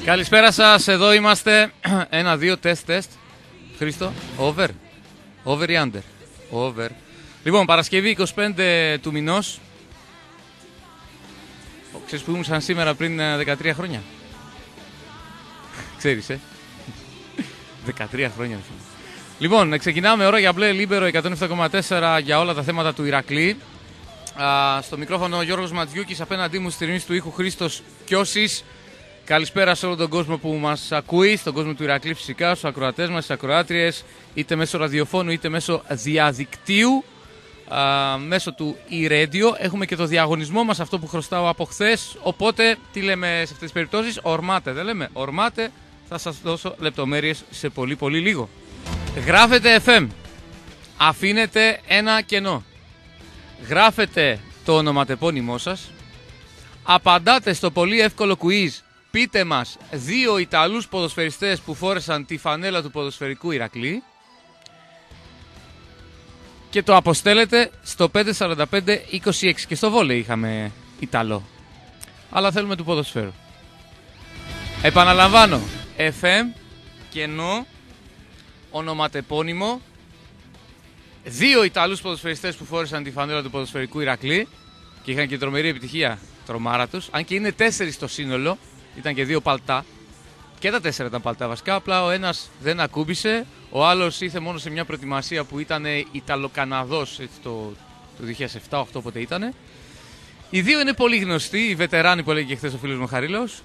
Καλησπέρα σας, εδώ είμαστε. 1-2, τεστ. Χρήστο, over ή under? Over. Λοιπόν, Παρασκευή 25 του μηνός. Ξέρεις που ήμουν σαν σήμερα πριν 13 χρόνια? Ξέρεις, 13 χρόνια. Λοιπόν, ξεκινάμε ώρα για μπλε Λίμπερο 107,4 για όλα τα θέματα του Ηρακλή. Στο μικρόφωνο ο Γιώργος Ματζιούκης, απέναντί μου στη ρυθμίση του ήχου Χρήστος Κιώσης. Καλησπέρα σε όλον τον κόσμο που μας ακούει, στον κόσμο του Ηρακλή φυσικά, στους ακροατές μας, στις ακροάτριες, είτε μέσω ραδιοφώνου είτε μέσω διαδικτύου, μέσω του e-radio. Έχουμε και το διαγωνισμό μας, αυτό που χρωστάω από χθες. Οπότε, τι λέμε σε αυτές τις περιπτώσεις? Ορμάτε, δεν λέμε? Ορμάτε, θα σας δώσω λεπτομέρειες σε πολύ λίγο. Γράφετε FM, αφήνετε ένα κενό. Γράφετε το ονοματεπώνυμό σας, απαντάτε στο πολύ εύκολο quiz. Πείτε μας 2 Ιταλούς ποδοσφαιριστές που φόρεσαν τη φανέλα του ποδοσφαιρικού Ηρακλή και το αποστέλλετε στο 54526. Και στο βόλεϊ είχαμε Ιταλό, αλλά θέλουμε του ποδοσφαίρου. Επαναλαμβάνω, FM, κενό, ονοματεπώνυμο, 2 Ιταλούς ποδοσφαιριστές που φόρεσαν τη φανέλα του ποδοσφαιρικού Ηρακλή και είχαν και τρομερή επιτυχία, τρομάρα τους, αν και είναι 4 στο σύνολο. Ήταν και 2 παλτά. Και τα 4 ήταν παλτά βασικά. Απλά ο ένας δεν ακούμπησε. Ο άλλος ήρθε μόνο σε μια προετοιμασία που ήταν Ιταλοκαναδός το 2007-2008 πότε ήτανε. Οι 2 είναι πολύ γνωστοί. Οι βετεράνοι που έλεγε και χθες ο φίλος μου Χαρίλος.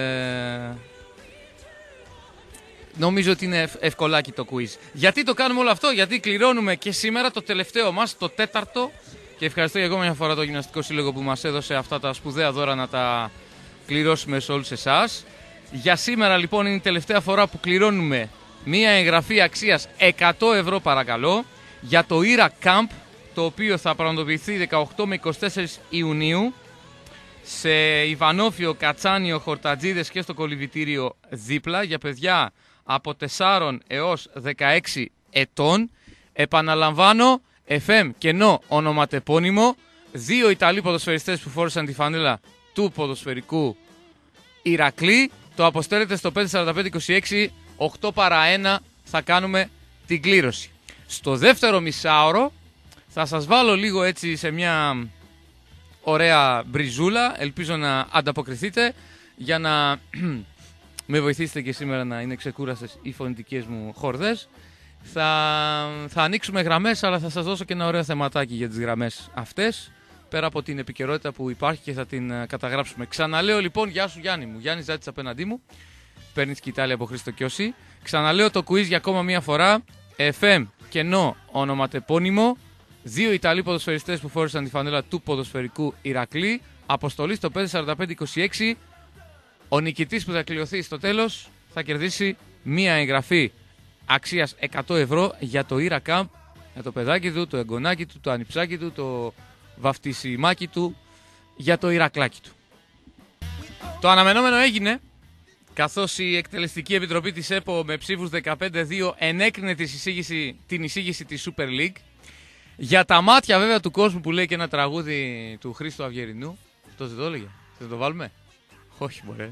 Νομίζω ότι είναι ευκολάκι το quiz. Γιατί το κάνουμε όλο αυτό? Γιατί κληρώνουμε και σήμερα το τελευταίο μας, το 4ο. Και ευχαριστώ για ακόμα μια φορά το Γυμναστικό Σύλλογο που μας έδωσε αυτά τα σπουδαία δώρα να τα κληρώσουμε σε όλους εσάς. Για σήμερα λοιπόν είναι η τελευταία φορά που κληρώνουμε μία εγγραφή αξίας 100 ευρώ παρακαλώ για το Ira Camp, το οποίο θα πραγματοποιηθεί 18 με 24 Ιουνίου σε Ιβανόφιο, Κατσάνιο, Χορτατζίδες και στο κολυβητήριο δίπλα για παιδιά από 4 έως 16 ετών. Επαναλαμβάνω, FM, κενό, ονοματεπώνυμο, 2 Ιταλοί ποδοσφαιριστές που φόρεσαν τη φανέλα του ποδοσφαιρικού Ηρακλή. Το αποστέλλετε στο 54526, 8 παρά 1 θα κάνουμε την κλήρωση. Στο δεύτερο μισάωρο θα σας βάλω λίγο έτσι σε μια ωραία μπριζούλα. Ελπίζω να ανταποκριθείτε για να με βοηθήσετε και σήμερα να είναι ξεκούραστες οι φωνητικές μου χορδές. Θα ανοίξουμε γραμμές, αλλά θα σας δώσω και ένα ωραίο θεματάκι για τις γραμμές αυτές, πέρα από την επικαιρότητα που υπάρχει και θα την καταγράψουμε. Ξαναλέω λοιπόν, γεια σου Γιάννη μου. Γιάννη Ζάτης απέναντί μου. Παίρνεις κοιτάλη από Χρήστο Κιώση. Ξαναλέω το quiz για ακόμα μία φορά. FM, κενό, ονοματεπώνυμο. 2 Ιταλοί ποδοσφαιριστές που φόρεσαν τη φανέλα του ποδοσφαιρικού Ηρακλή. Αποστολή στο 54526. Ο νικητής που θα κληρωθεί στο τέλος θα κερδίσει μία εγγραφή αξίας 100 ευρώ για το Ira Camp, για το παιδάκι του, το εγγονάκι του, το ανιψάκι του, το βαφτισιμάκι του, για το Ηρακλάκι του. Το αναμενόμενο έγινε, καθώς η Εκτελεστική Επιτροπή της ΕΠΟ με ψήφους 15-2 ενέκρινε την εισήγηση της Super League. Για τα μάτια βέβαια του κόσμου που λέει και ένα τραγούδι του Χρήστου Αυγερινού. Αυτό δεν το έλεγε? Θα το βάλουμε? Όχι μωρέ.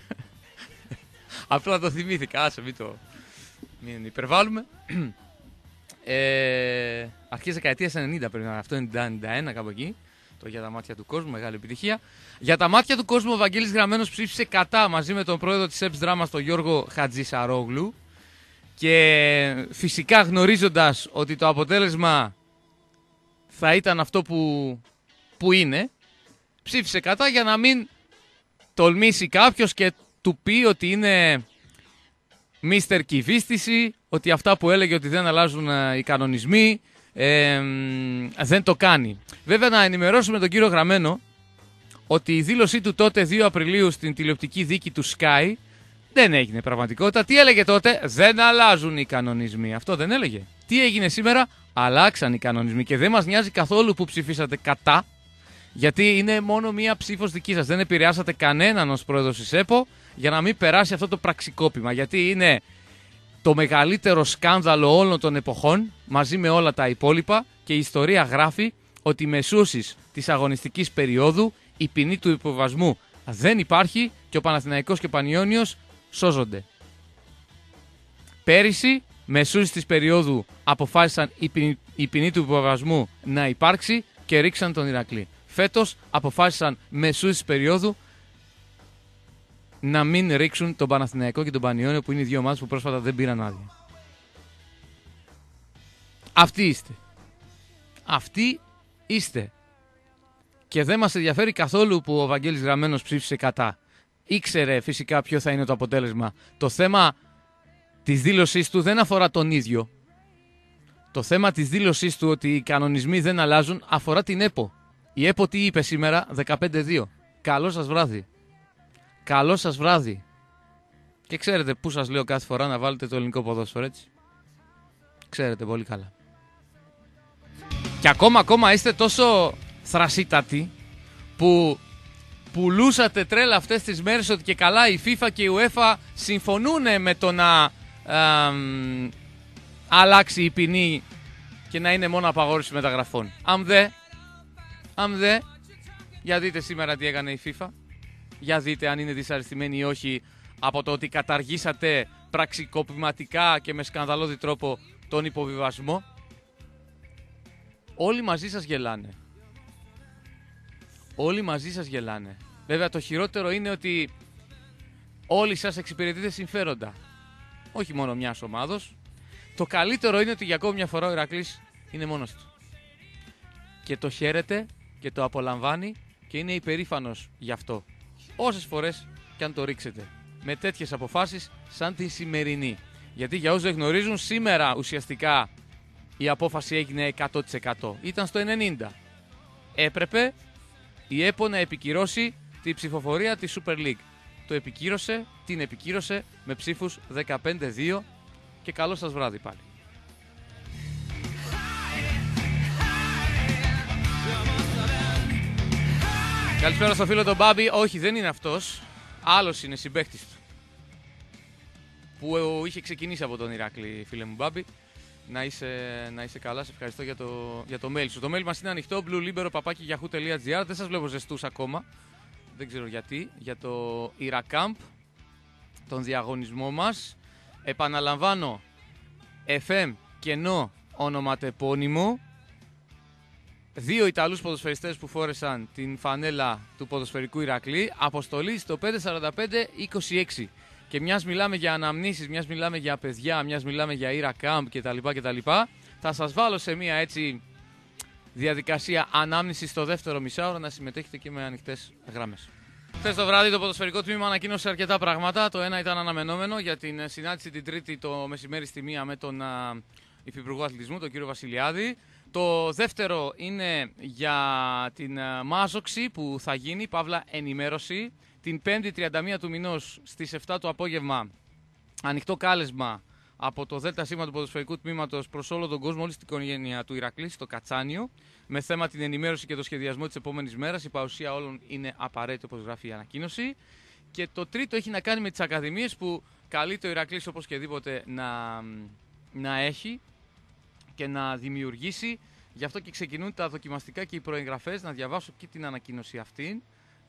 Απλά το θυμήθηκα, άσε μην υπερβάλλουμε. Αρχές δεκαετίας 90 πρέπει να είναι αυτό, 91 κάπου εκεί. Το για τα μάτια του κόσμου, μεγάλη επιτυχία. Για τα μάτια του κόσμου ο Βαγγέλης Γραμμένος ψήφισε κατά μαζί με τον πρόεδρο της ΕΠΣ Δράμας, τον Γιώργο Χατζησαρόγλου. Και φυσικά γνωρίζοντας ότι το αποτέλεσμα θα ήταν αυτό που είναι, ψήφισε κατά για να μην τολμήσει κάποιος και του πει ότι είναι Μίστερ Κυβίστηση, ότι αυτά που έλεγε ότι δεν αλλάζουν οι κανονισμοί δεν το κάνει. Βέβαια να ενημερώσουμε τον κύριο Γραμμένο ότι η δήλωσή του τότε 2 Απριλίου στην τηλεοπτική δίκη του Sky δεν έγινε πραγματικότητα. Τι έλεγε τότε? Δεν αλλάζουν οι κανονισμοί. Αυτό δεν έλεγε. Τι έγινε σήμερα? Αλλάξαν οι κανονισμοί και δεν μας νοιάζει καθόλου που ψηφίσατε κατά, γιατί είναι μόνο μία ψήφος δική σας. Δεν επηρεάσατε κανέναν ως πρόεδρος της ΕΠΟ για να μην περάσει αυτό το πραξικόπημα, γιατί είναι το μεγαλύτερο σκάνδαλο όλων των εποχών μαζί με όλα τα υπόλοιπα και η ιστορία γράφει ότι μεσούσεις της αγωνιστικής περίοδου η ποινή του υποβασμού δεν υπάρχει και ο Παναθηναϊκός και ο Πανιώνιος σώζονται. Πέρυσι, μεσούς της περίοδου αποφάσισαν η ποινή του υποβιβασμού να υπάρξει και ρίξαν τον Ηρακλή. Φέτος αποφάσισαν μεσούς της περίοδου να μην ρίξουν τον Παναθηναϊκό και τον Πανιόνιο, που είναι οι δύο ομάδες που πρόσφατα δεν πήραν άδεια. Αυτοί είστε. Αυτοί είστε. Και δεν μας ενδιαφέρει καθόλου που ο Βαγγέλης Γραμμένος ψήφισε κατά. Ήξερε φυσικά ποιο θα είναι το αποτέλεσμα. Το θέμα της δήλωσής του δεν αφορά τον ίδιο. Το θέμα της δήλωσής του ότι οι κανονισμοί δεν αλλάζουν αφορά την ΕΠΟ. Η ΕΠΟ τι είπε σήμερα? 15-2. Καλό σας βράδυ. Καλό σας βράδυ. Και ξέρετε πού σας λέω κάθε φορά να βάλετε το ελληνικό ποδόσφαιρο, έτσι. Ξέρετε πολύ καλά. Και ακόμα είστε τόσο θρασίτατοι που πουλούσατε τρέλα αυτές τις μέρες ότι και καλά η FIFA και η UEFA συμφωνούν με το να αλλάξει η ποινή και να είναι μόνο απαγόρευση μεταγραφών. Αν δε, για δείτε σήμερα τι έκανε η FIFA. Για δείτε αν είναι δυσαρεστημένοι ή όχι από το ότι καταργήσατε πραξικοπηματικά και με σκανδαλώδη τρόπο τον υποβιβασμό. Όλοι μαζί σας γελάνε. Όλοι μαζί σας γελάνε. Βέβαια το χειρότερο είναι ότι όλοι σας εξυπηρετείτε συμφέροντα. Όχι μόνο μιας ομάδος. Το καλύτερο είναι ότι για ακόμη μια φορά ο Ηρακλής είναι μόνος του. Και το χαίρεται και το απολαμβάνει και είναι υπερήφανος γι' αυτό. Όσες φορές και αν το ρίξετε. Με τέτοιες αποφάσεις σαν τη σημερινή. Γιατί για όσους δεν γνωρίζουν, σήμερα ουσιαστικά η απόφαση έγινε 100%. Ήταν στο 90%. Έπρεπε η ΕΠΟ να επικυρώσει τη ψηφοφορία της Super League. Το επικύρωσε, την επικύρωσε με ψήφους 15-2 και καλό σας βράδυ πάλι. Καλησπέρα στο φίλο τον Μπάμπη. Όχι, δεν είναι αυτός. Άλλος είναι συμπαίκτης του. Που είχε ξεκινήσει από τον Ηράκλη, φίλε μου Μπάμπη. Να είσαι καλά, σε ευχαριστώ για το mail σου. Το mail μας είναι ανοιχτό, bluelibero@yahoo.gr. Δεν σας βλέπω ζεστούς ακόμα. Δεν ξέρω γιατί. Για το Iracamp, τον διαγωνισμό μας. Επαναλαμβάνω, FM κενό ονοματεπώνυμο. 2 Ιταλούς ποδοσφαιριστές που φόρεσαν την φανέλα του ποδοσφαιρικού Ηρακλή. Αποστολή στο 545-26. Και μιας μιλάμε για αναμνήσεις, μιας μιλάμε για παιδιά, μιας μιλάμε για Iracamp κτλ. Θα σας βάλω σε μια έτσι διαδικασία ανάμνησης στο δεύτερο μισάωρο να συμμετέχετε και με ανοιχτές γραμμές. Χθες το βράδυ το ποδοσφαιρικό τμήμα ανακοίνωσε αρκετά πράγματα. Το ένα ήταν αναμενόμενο για την συνάντηση την Τρίτη το μεσημέρι στη 1 με τον Υφυπουργό Αθλητισμού, τον κύριο Βασιλιάδη. Το δεύτερο είναι για την μάζοξη που θα γίνει, παύλα ενημέρωση. Την 5η 31 του μηνός στις 7 το απόγευμα, ανοιχτό κάλεσμα από το ΔΣ του ποδοσφαιρικού τμήματος προς όλο τον κόσμο, όλη την οικογένεια του Ηρακλή στο Κατσάνιο, με θέμα την ενημέρωση και το σχεδιασμό της επόμενης μέρας. Η παρουσία όλων είναι απαραίτητη, όπως γράφει η ανακοίνωση. Και το τρίτο έχει να κάνει με τις ακαδημίες που καλεί το Ηρακλής οπωσδήποτε να έχει και να δημιουργήσει. Γι' αυτό και ξεκινούν τα δοκιμαστικά και οι προεγγραφές. Να διαβάσω και την ανακοίνωση αυτή.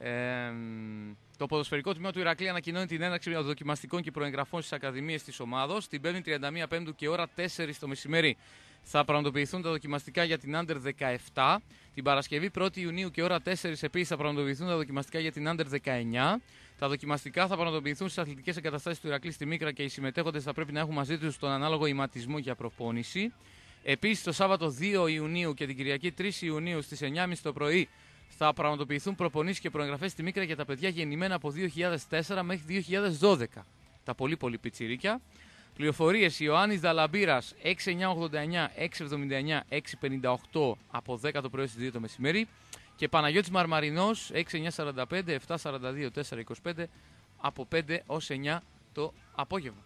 Το ποδοσφαιρικό τμήμα του Ηρακλή ανακοινώνει την έναρξη δοκιμαστικών και προεγγραφών στις ακαδημίες της ομάδος. Την 5η 31 Πέμπτου και ώρα 4 το μεσημέρι θα πραγματοποιηθούν τα δοκιμαστικά για την Under 17. Την Παρασκευή 1η Ιουνίου και ώρα 4 επίσης θα πραγματοποιηθούν τα δοκιμαστικά για την Under 19. Τα δοκιμαστικά θα πραγματοποιηθούν στις αθλητικές εγκαταστάσεις του Ηρακλή στη Μίκρα και οι συμμετέχοντες θα πρέπει να έχουν μαζί τους τον ανάλογο ηματισμό για προπόνηση. Επίσης, το Σάββατο 2 Ιουνίου και την Κυριακή 3 Ιουνίου στις 9.30 το πρωί θα πραγματοποιηθούν προπονήσεις και προεγγραφές στη Μίκρα για τα παιδιά γεννημένα από 2004 μέχρι 2012. Τα πολύ πιτσιρίκια. Πληροφορίες: Ιωάννης Δαλαμπύρας 6989 679 658 από 10 το πρωί στις 2 το μεσημέρι. Και Παναγιώτης Μαρμαρινός 6945 742 425 από 5 ως 9 το απόγευμα.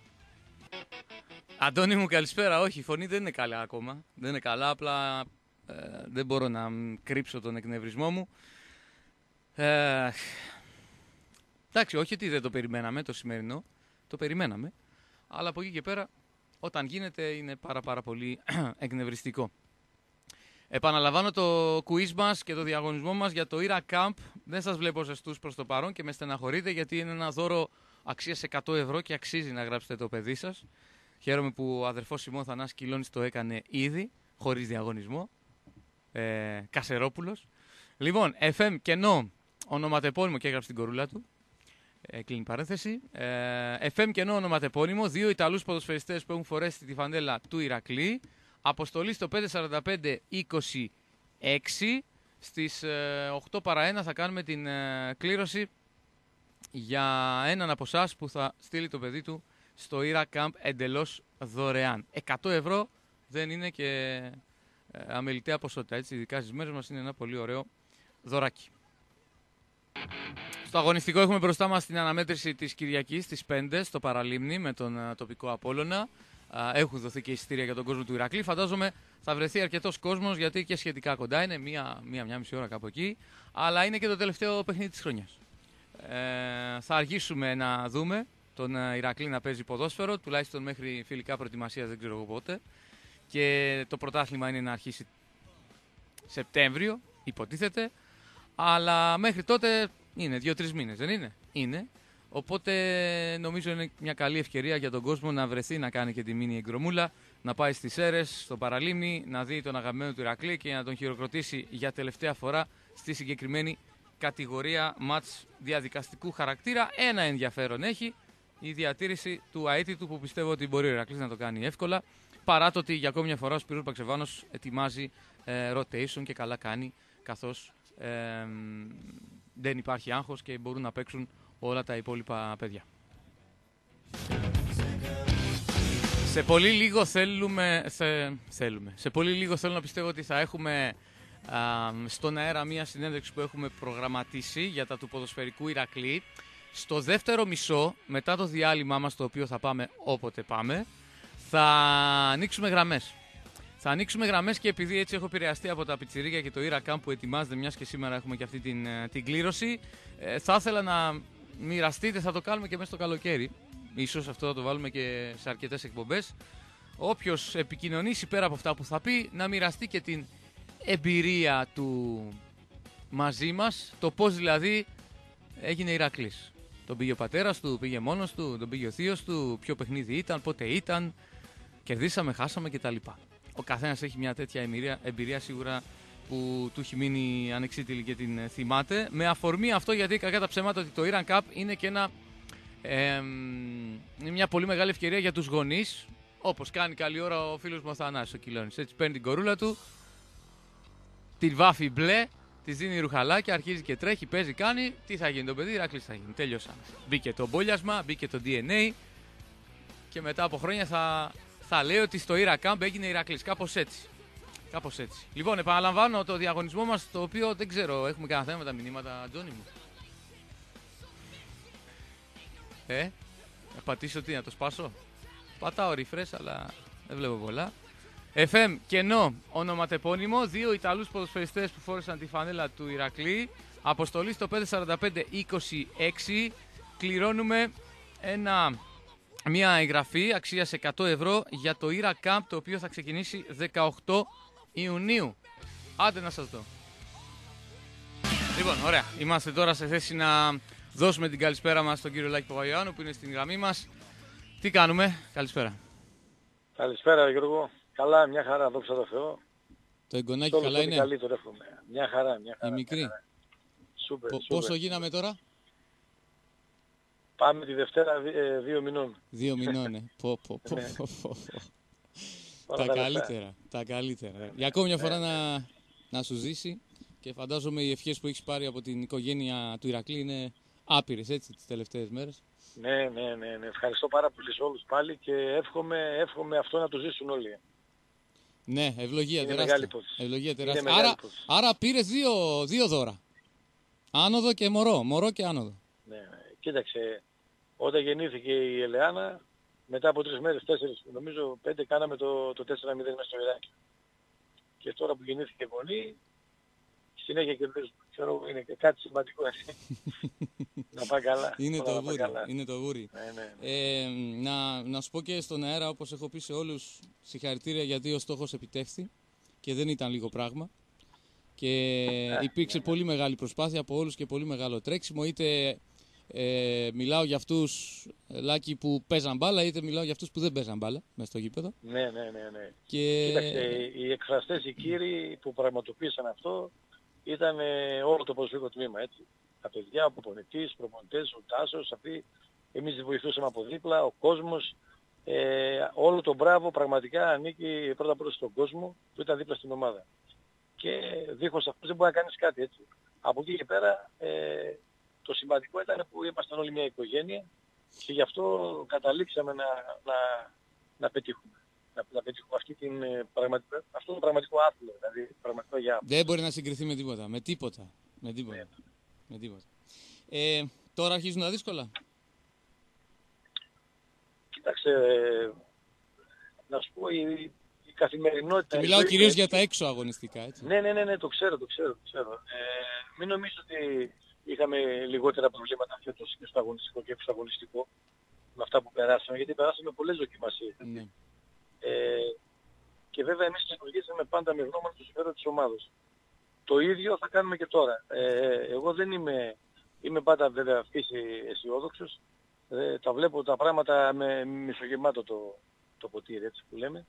Αντώνη μου, καλησπέρα. Όχι, η φωνή δεν είναι καλά ακόμα. Δεν είναι καλά, απλά δεν μπορώ να κρύψω τον εκνευρισμό μου. Εντάξει, όχι ότι δεν το περιμέναμε το σημερινό. Το περιμέναμε. Αλλά από εκεί και πέρα, όταν γίνεται, είναι πάρα πολύ εκνευριστικό. Επαναλαμβάνω το quiz μας και το διαγωνισμό μας για το Iracamp. Δεν σας βλέπω ζεστούς προς το παρόν και με στεναχωρείτε, γιατί είναι ένα δώρο αξίας 100 ευρώ και αξίζει να γράψετε το παιδί σας. Χαίρομαι που ο αδερφός Σιμών Θανάσης Κιλώνης το έκανε ήδη, χωρίς διαγωνισμό. Κασερόπουλος. Λοιπόν, FM κενό ονοματεπώνυμο και έγραψε την κορούλα του. Κλείνει παρένθεση. FM κενό ονοματεπώνυμο. 2 Ιταλούς ποδοσφαιριστές που έχουν φορέσει τη φανέλα του Ηρακλή. Αποστολή στο 545-26. Στις 8 παρα 1 θα κάνουμε την κλήρωση για έναν από εσάς που θα στείλει το παιδί του στο Ira Camp εντελώς δωρεάν. 100 ευρώ δεν είναι και αμεληταία ποσότητα. Έτσι, ειδικά στις μέρες μας είναι ένα πολύ ωραίο δωράκι. Στο αγωνιστικό έχουμε μπροστά μας την αναμέτρηση της Κυριακής στις 5 στο Παραλίμνη με τον τοπικό Απόλλωνα. Έχουν δοθεί και εισιτήρια για τον κόσμο του Ηρακλή. Φαντάζομαι θα βρεθεί αρκετός κόσμος γιατί και σχετικά κοντά είναι, μία μισή ώρα κάπου εκεί. Αλλά είναι και το τελευταίο παιχνίδι της χρονιάς. Θα αργήσουμε να δούμε τον Ηρακλή να παίζει ποδόσφαιρο, τουλάχιστον μέχρι φιλικά προετοιμασίας, δεν ξέρω εγώ πότε. Και το πρωτάθλημα είναι να αρχίσει Σεπτέμβριο, υποτίθεται. Αλλά μέχρι τότε είναι 2-3 μήνες, δεν είναι? Είναι. Οπότε νομίζω είναι μια καλή ευκαιρία για τον κόσμο να βρεθεί να κάνει και τη μίνι εγκρομούλα, να πάει στις Σέρρες, στο Παραλίμνη, να δει τον αγαπημένο του Ηρακλή και να τον χειροκροτήσει για τελευταία φορά στη συγκεκριμένη κατηγορία μάτς διαδικαστικού χαρακτήρα. Ένα ενδιαφέρον έχει η διατήρηση του αίτητου που πιστεύω ότι μπορεί ο Ηρακλής να το κάνει εύκολα, παρά το ότι για ακόμη μια φορά ο Σπύρος Παξεβάνος ετοιμάζει rotation και καλά κάνει, καθώς δεν υπάρχει άγχος και μπορούν να παίξουν όλα τα υπόλοιπα παιδιά. Σε πολύ λίγο Σε πολύ λίγο θέλω να πιστεύω ότι θα έχουμε στον αέρα μια συνέντευξη που έχουμε προγραμματίσει για τα του ποδοσφαιρικού Ηρακλή. Στο δεύτερο μισό, μετά το διάλειμμα μας, το οποίο θα πάμε όποτε πάμε, θα ανοίξουμε γραμμές. Θα ανοίξουμε γραμμές και επειδή έτσι έχω επηρεαστεί από τα πιτσιρίκια και το Ira Camp που ετοιμάζεται, μιας και σήμερα έχουμε και αυτή την κλήρωση, θα ήθελα να μοιραστείτε, θα το κάνουμε και μέσα στο καλοκαίρι. Ίσως αυτό θα το βάλουμε και σε αρκετές εκπομπές. Όποιος επικοινωνήσει πέρα από αυτά που θα πει, να μοιραστεί και την εμπειρία του μαζί μας, το πώς δηλαδή έγινε Ηρακλής. Τον πήγε ο πατέρας του, πήγε μόνος του, τον πήγε ο θείος του, ποιο παιχνίδι ήταν, πότε ήταν, κερδίσαμε, χάσαμε κτλ. Ο καθένας έχει μια τέτοια εμπειρία σίγουρα που του έχει μείνει ανεξίτηλη και την θυμάται. Με αφορμή αυτό, γιατί κακά τα ψέματα, ότι το Iran Cup είναι και μια πολύ μεγάλη ευκαιρία για τους γονείς, όπως κάνει καλή ώρα ο φίλος μου ο Θανάσης ο Κιλώνης. Έτσι παίρνει την κορούλα του, την βάφει μπλε, τη δίνει ρουχαλάκια, αρχίζει και τρέχει, παίζει, κάνει. Τι θα γίνει το παιδί? Ηρακλής θα γίνει. Τέλειωσαμε. Μπήκε το μπόλιασμα, μπήκε το DNA και μετά από χρόνια θα λέει ότι στο Ira Camp έγινε Ηρακλής. Κάπως έτσι. Κάπως έτσι. Λοιπόν, επαναλαμβάνω το διαγωνισμό μας, το οποίο δεν ξέρω, έχουμε κανένα θέμα με τα μηνύματα, Τζόνι μου? Να πατήσω τι, να το σπάσω? Πατάω refresh, αλλά δεν βλέπω πολλά. FM κενό ονοματεπώνυμο, 2 Ιταλούς ποδοσφαιριστές που φόρεσαν τη φανέλα του Ηρακλή. Αποστολή στο 545-26. Κληρώνουμε μια εγγραφή αξίας 100 ευρώ για το Ira Camp, το οποίο θα ξεκινήσει 18 Ιουνίου. Άντε να σας δω. Λοιπόν, ωραία. Είμαστε τώρα σε θέση να δώσουμε την καλησπέρα μας στον κύριο Λάκη Παπαγιωάννου που είναι στην γραμμή μας. Τι κάνουμε? Καλησπέρα. Καλησπέρα Γιώργο. Καλά, μια χαρά, δόξα τω Θεώ. Το εγγονάκι καλά είναι? Καλύτερο εύχομαι. Μια χαρά. Η μικρή. Σούπερ. Πόσο γίναμε τώρα? Πάμε τη Δευτέρα 2 μηνών. 2 μηνών, ναι. Τα καλύτερα. Για ακόμη μια φορά να σου ζήσει και φαντάζομαι οι ευχές που έχεις πάρει από την οικογένεια του Ηρακλή είναι άπειρες, έτσι, τις τελευταίες μέρες. Ναι. Ευχαριστώ πάρα πολύ σε όλους πάλι και εύχομαι αυτό να το ζήσουν όλοι. Ναι, ευλογία τεράστια. Άρα πήρες δύο δώρα. Άνοδο και μωρό και άνοδο. Ναι. Κοίταξε, όταν γεννήθηκε η Ελεάνα, μετά από 3 μέρες, 4, νομίζω 5, κάναμε το 4-0 μέσα στο Ηράκλειο. Και τώρα που γεννήθηκε η Βολή, συνέχεια κερδίζουμε. Ξέρω, είναι και κάτι σημαντικό έτσι. Να πάει καλά. Είναι το βούρι. Ναι. Να σου πω και στον αέρα, όπως έχω πει σε όλους, συγχαρητήρια γιατί ο στόχος επιτεύχθη και δεν ήταν λίγο πράγμα. Και υπήρξε πολύ μεγάλη προσπάθεια από όλους και πολύ μεγάλο τρέξιμο, είτε Μιλάω για αυτούς, Λάκη, που παίζαν μπάλα, είτε μιλάω για αυτούς που δεν παίζαν μπάλα μέσα στο γήπεδο. Ναι. Κοίταξε, οι εκφραστές, οι κύριοι που πραγματοποίησαν αυτό ήταν όλο το ποδοσφαιρικό τμήμα, έτσι. Τα παιδιά, ο προπονητές, ο Τάσος, αυτοί, εμείς βοηθούσαμε από δίπλα, ο κόσμος, όλο το μπράβο πραγματικά ανήκει πρώτα απ' όλα στον κόσμο που ήταν δίπλα στην ομάδα. Και δίχως αυτούς δεν μπορεί να κάνεις κάτι, έτσι. Από εκεί και πέρα, το σημαντικό ήταν που ήμασταν όλοι μια οικογένεια και γι' αυτό καταλήξαμε να πετύχουμε. Να πετύχουμε αυτό το πραγματικό άθλο, δηλαδή πραγματικό για... Δεν μπορεί να συγκριθεί με τίποτα. Με τίποτα. Τώρα αρχίζουν τα δύσκολα. Κοίταξε, να σου πω, η καθημερινότητα... Και μιλάω κυρίως για τα έξω αγωνιστικά, έτσι. Ναι, το ξέρω. Μην νομίζω ότι είχαμε λιγότερα προβλήματα φέτος και στο αγωνιστικό και στο αγωνιστικό με αυτά που περάσαμε, γιατί περάσαμε πολλές δοκιμασίες. Ναι. Και βέβαια εμείς λειτουργήσαμε πάντα με γνώμονα το συμφέρον της ομάδας. Το ίδιο θα κάνουμε και τώρα. Εγώ δεν είμαι πάντα βέβαια φύση αισιόδοξος. Τα βλέπω τα πράγματα με μισογεμάτο το ποτήρι, έτσι που λέμε.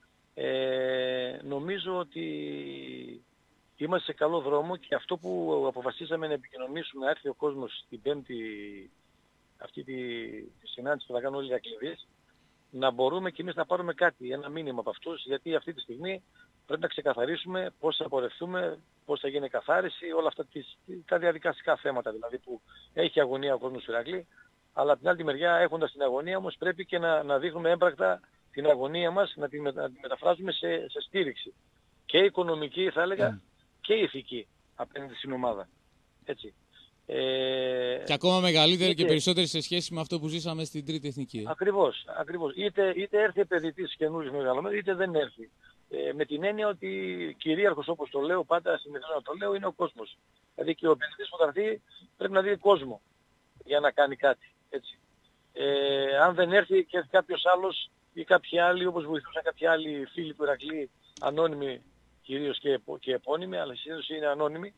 Νομίζω ότι είμαστε σε καλό δρόμο και αυτό που αποφασίσαμε να επικοινωνήσουμε, να έρθει ο κόσμος την Πέμπτη, αυτή τη συνάντηση που θα κάνουν όλοι οι Ηρακλήδες, να μπορούμε και εμείς να πάρουμε κάτι, ένα μήνυμα από αυτούς, γιατί αυτή τη στιγμή πρέπει να ξεκαθαρίσουμε πώς θα πορευτούμε, πώς θα γίνει καθάριση, όλα αυτά τα διαδικαστικά θέματα δηλαδή που έχει αγωνία ο κόσμος του Ηρακλή, αλλά από την άλλη μεριά έχοντας την αγωνία όμως πρέπει και να δείχνουμε έμπρακτα την αγωνία μας, να τη μεταφράζουμε σε στήριξη. Και οικονομική θα έλεγα και ηθική απέναντι στην ομάδα. Έτσι. Και ακόμα μεγαλύτερη και περισσότερη σε σχέση με αυτό που ζήσαμε στην Τρίτη Εθνική. Ακριβώς. Είτε έρθει επενδυτής καινούριος μεγαλωμένος, είτε δεν έρθει. Με την έννοια ότι κυρίαρχος, όπως το λέω πάντα, συνεχίζω να το λέω, είναι ο κόσμος. Δηλαδή και ο επενδυτής που θα έρθει πρέπει να δει κόσμο για να κάνει κάτι. Έτσι. Αν δεν έρθει και έρθει κάποιος άλλος ή κάποιοι άλλοι, όπως βοηθούσαν κάποιοι άλλοι φίλοι του Ηρακλή, ανώνυμοι κυρίως και επώνυμοι, αλλά συνήθως είναι ανώνυμοι,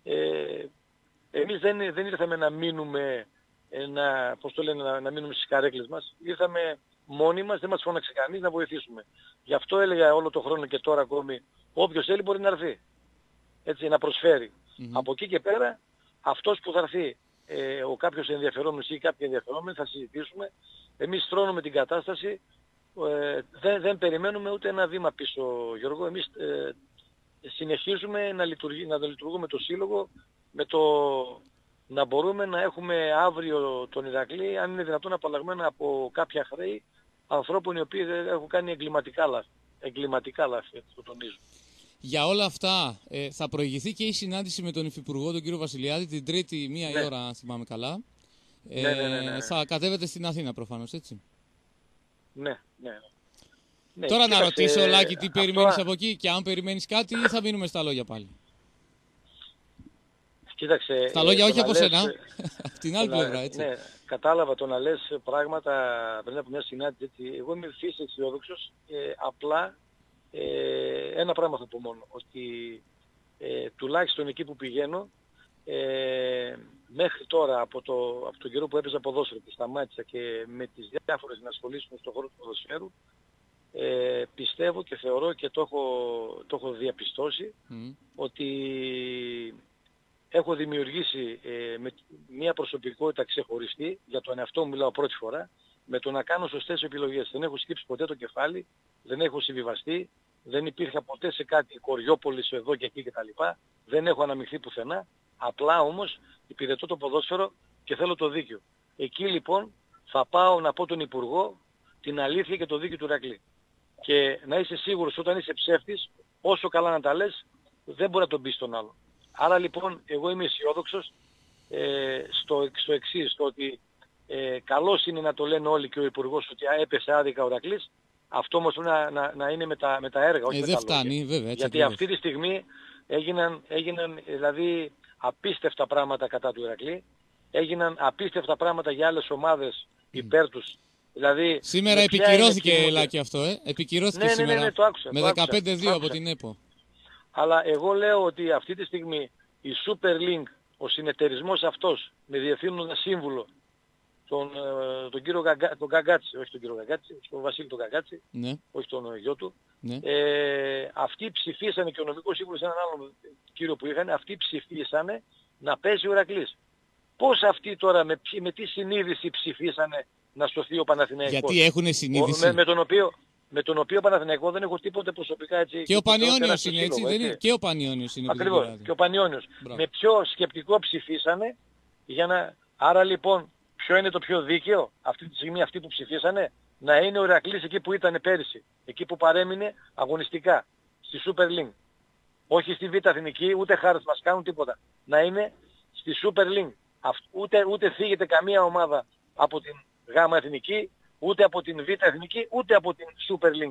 εμείς δεν ήρθαμε να μείνουμε, να μείνουμε στις καρέκλες μας. Ήρθαμε μόνοι μας, δεν μας φώναξε κανείς να βοηθήσουμε. Γι' αυτό έλεγα όλο το χρόνο και τώρα ακόμη, όποιος θέλει μπορεί να έρθει. Έτσι, να προσφέρει. Από εκεί και πέρα, αυτός που θα έρθει, ο κάποιος ενδιαφερόμενος ή κάποιοι ενδιαφερόμενοι, θα συζητήσουμε. Εμείς στρώνουμε την κατάσταση, δεν περιμένουμε ούτε ένα βήμα πίσω, Γιώργο. Εμείς συνεχίζουμε να λειτουργούμε το σύλλογο με το να μπορούμε να έχουμε αύριο τον Ηρακλή, αν είναι δυνατόν, απαλλαγμένα από κάποια χρέη ανθρώπων οι οποίοι έχουν κάνει εγκληματικά λάθη, το τονίζω. Για όλα αυτά θα προηγηθεί και η συνάντηση με τον Υφυπουργό, τον κύριο Βασιλιάδη, την Τρίτη 1 η ώρα, αν θυμάμαι καλά. Ναι. Θα κατέβετε στην Αθήνα προφανώς, έτσι. Ναι. Τώρα να ρωτήσω, Λάκη, τι περιμένεις από εκεί και αν περιμένεις κάτι ή θα μείνουμε στα λόγια πάλι. Κοίταξε, στα λόγια όχι από σένα, από την άλλη πλευρά, έτσι. Ναι, κατάλαβα το να λες πράγματα πριν από μια συνάντηση, έτσι. Εγώ είμαι φύση αισιόδοξος, απλά ένα πράγμα θα πω μόνο, ότι τουλάχιστον εκεί που πηγαίνω, μέχρι τώρα από τον καιρό που έπαιζα ποδόσφαιρο και σταμάτησα και με τις διάφορες ενασχολήσεις μου στον χώρο του ποδοσφαίρου, πιστεύω και θεωρώ και το έχω διαπιστώσει ότι έχω δημιουργήσει μια προσωπικότητα ξεχωριστή, για τον εαυτό μου μιλάω πρώτη φορά, με το να κάνω σωστές επιλογές. Δεν έχω σκύψει ποτέ το κεφάλι, δεν έχω συμβιβαστεί, δεν υπήρχα ποτέ σε κάτι κοριόπολης εδώ και εκεί κτλ. Δεν έχω αναμειχθεί πουθενά, απλά όμως υπηρετώ το ποδόσφαιρο και θέλω το δίκιο. Εκεί λοιπόν θα πάω να πω τον Υπουργό την αλήθεια και το δίκιο του Ηρακλή. Και να είσαι σίγουρος όταν είσαι ψεύτης, όσο καλά να τα λες, δεν μπορεί να τον πεις στον άλλο. Άρα λοιπόν εγώ είμαι αισιόδοξος στο εξής, στο ότι καλώς είναι να το λένε όλοι και ο Υπουργός ότι έπεσε άδικα ο Ηρακλής, αυτό όμως να είναι με τα έργα, όχι με τα λόγια. Βέβαια, γιατί αυτή τη στιγμή έγιναν δηλαδή απίστευτα πράγματα κατά του Ηρακλή, έγιναν απίστευτα πράγματα για άλλες ομάδες υπέρ τους. Δηλαδή, σήμερα επικυρώθηκε, Λάκη, αυτό, επικυρώθηκε σήμερα, ναι, το άκουσα, με 15-2 από την ΕΠΟ. Αλλά εγώ λέω ότι αυτή τη στιγμή η Super League ο συνεταιρισμός αυτός με διευθύνοντα σύμβουλο τον κύριο τον Καγκάτση, όχι τον κύριο Καγκάτση, τον Βασίλη τον Καγκάτση, Ναι. όχι τον γιο του, Ναι. αυτοί ψηφίσανε και ο νομικός σύμβουλος έναν άλλο κύριο που είχαν, αυτοί ψηφίσανε να παίζει ο Ηρακλής. Πώς αυτοί τώρα με τι συνείδηση ψηφίσανε να σωθεί ο Παναθηναϊκός? Γιατί έχουν συνείδηση. Με τον οποίο Παναθηναϊκό δεν έχω τίποτε προσωπικά έτσι. Και ο Πανιώνιος είναι έτσι, δεν είναι? Και ο Πανιώνιος είναι. Ακριβώς, και ο Πανιώνιος. Με ποιο σκεπτικό ψηφίσανε Άρα λοιπόν, ποιο είναι το πιο δίκαιο αυτή τη στιγμή, αυτοί που ψηφίσανε, να είναι ο Ηρακλής εκεί που ήταν πέρυσι, εκεί που παρέμεινε αγωνιστικά, στη Super League. Όχι στη Β' Εθνική, ούτε χάρες μας κάνουν τίποτα. Να είναι στη Super League. Ούτε θίγεται καμία ομάδα από την Γ' Εθνική, ούτε από την Β' Εθνική, ούτε από την Super League.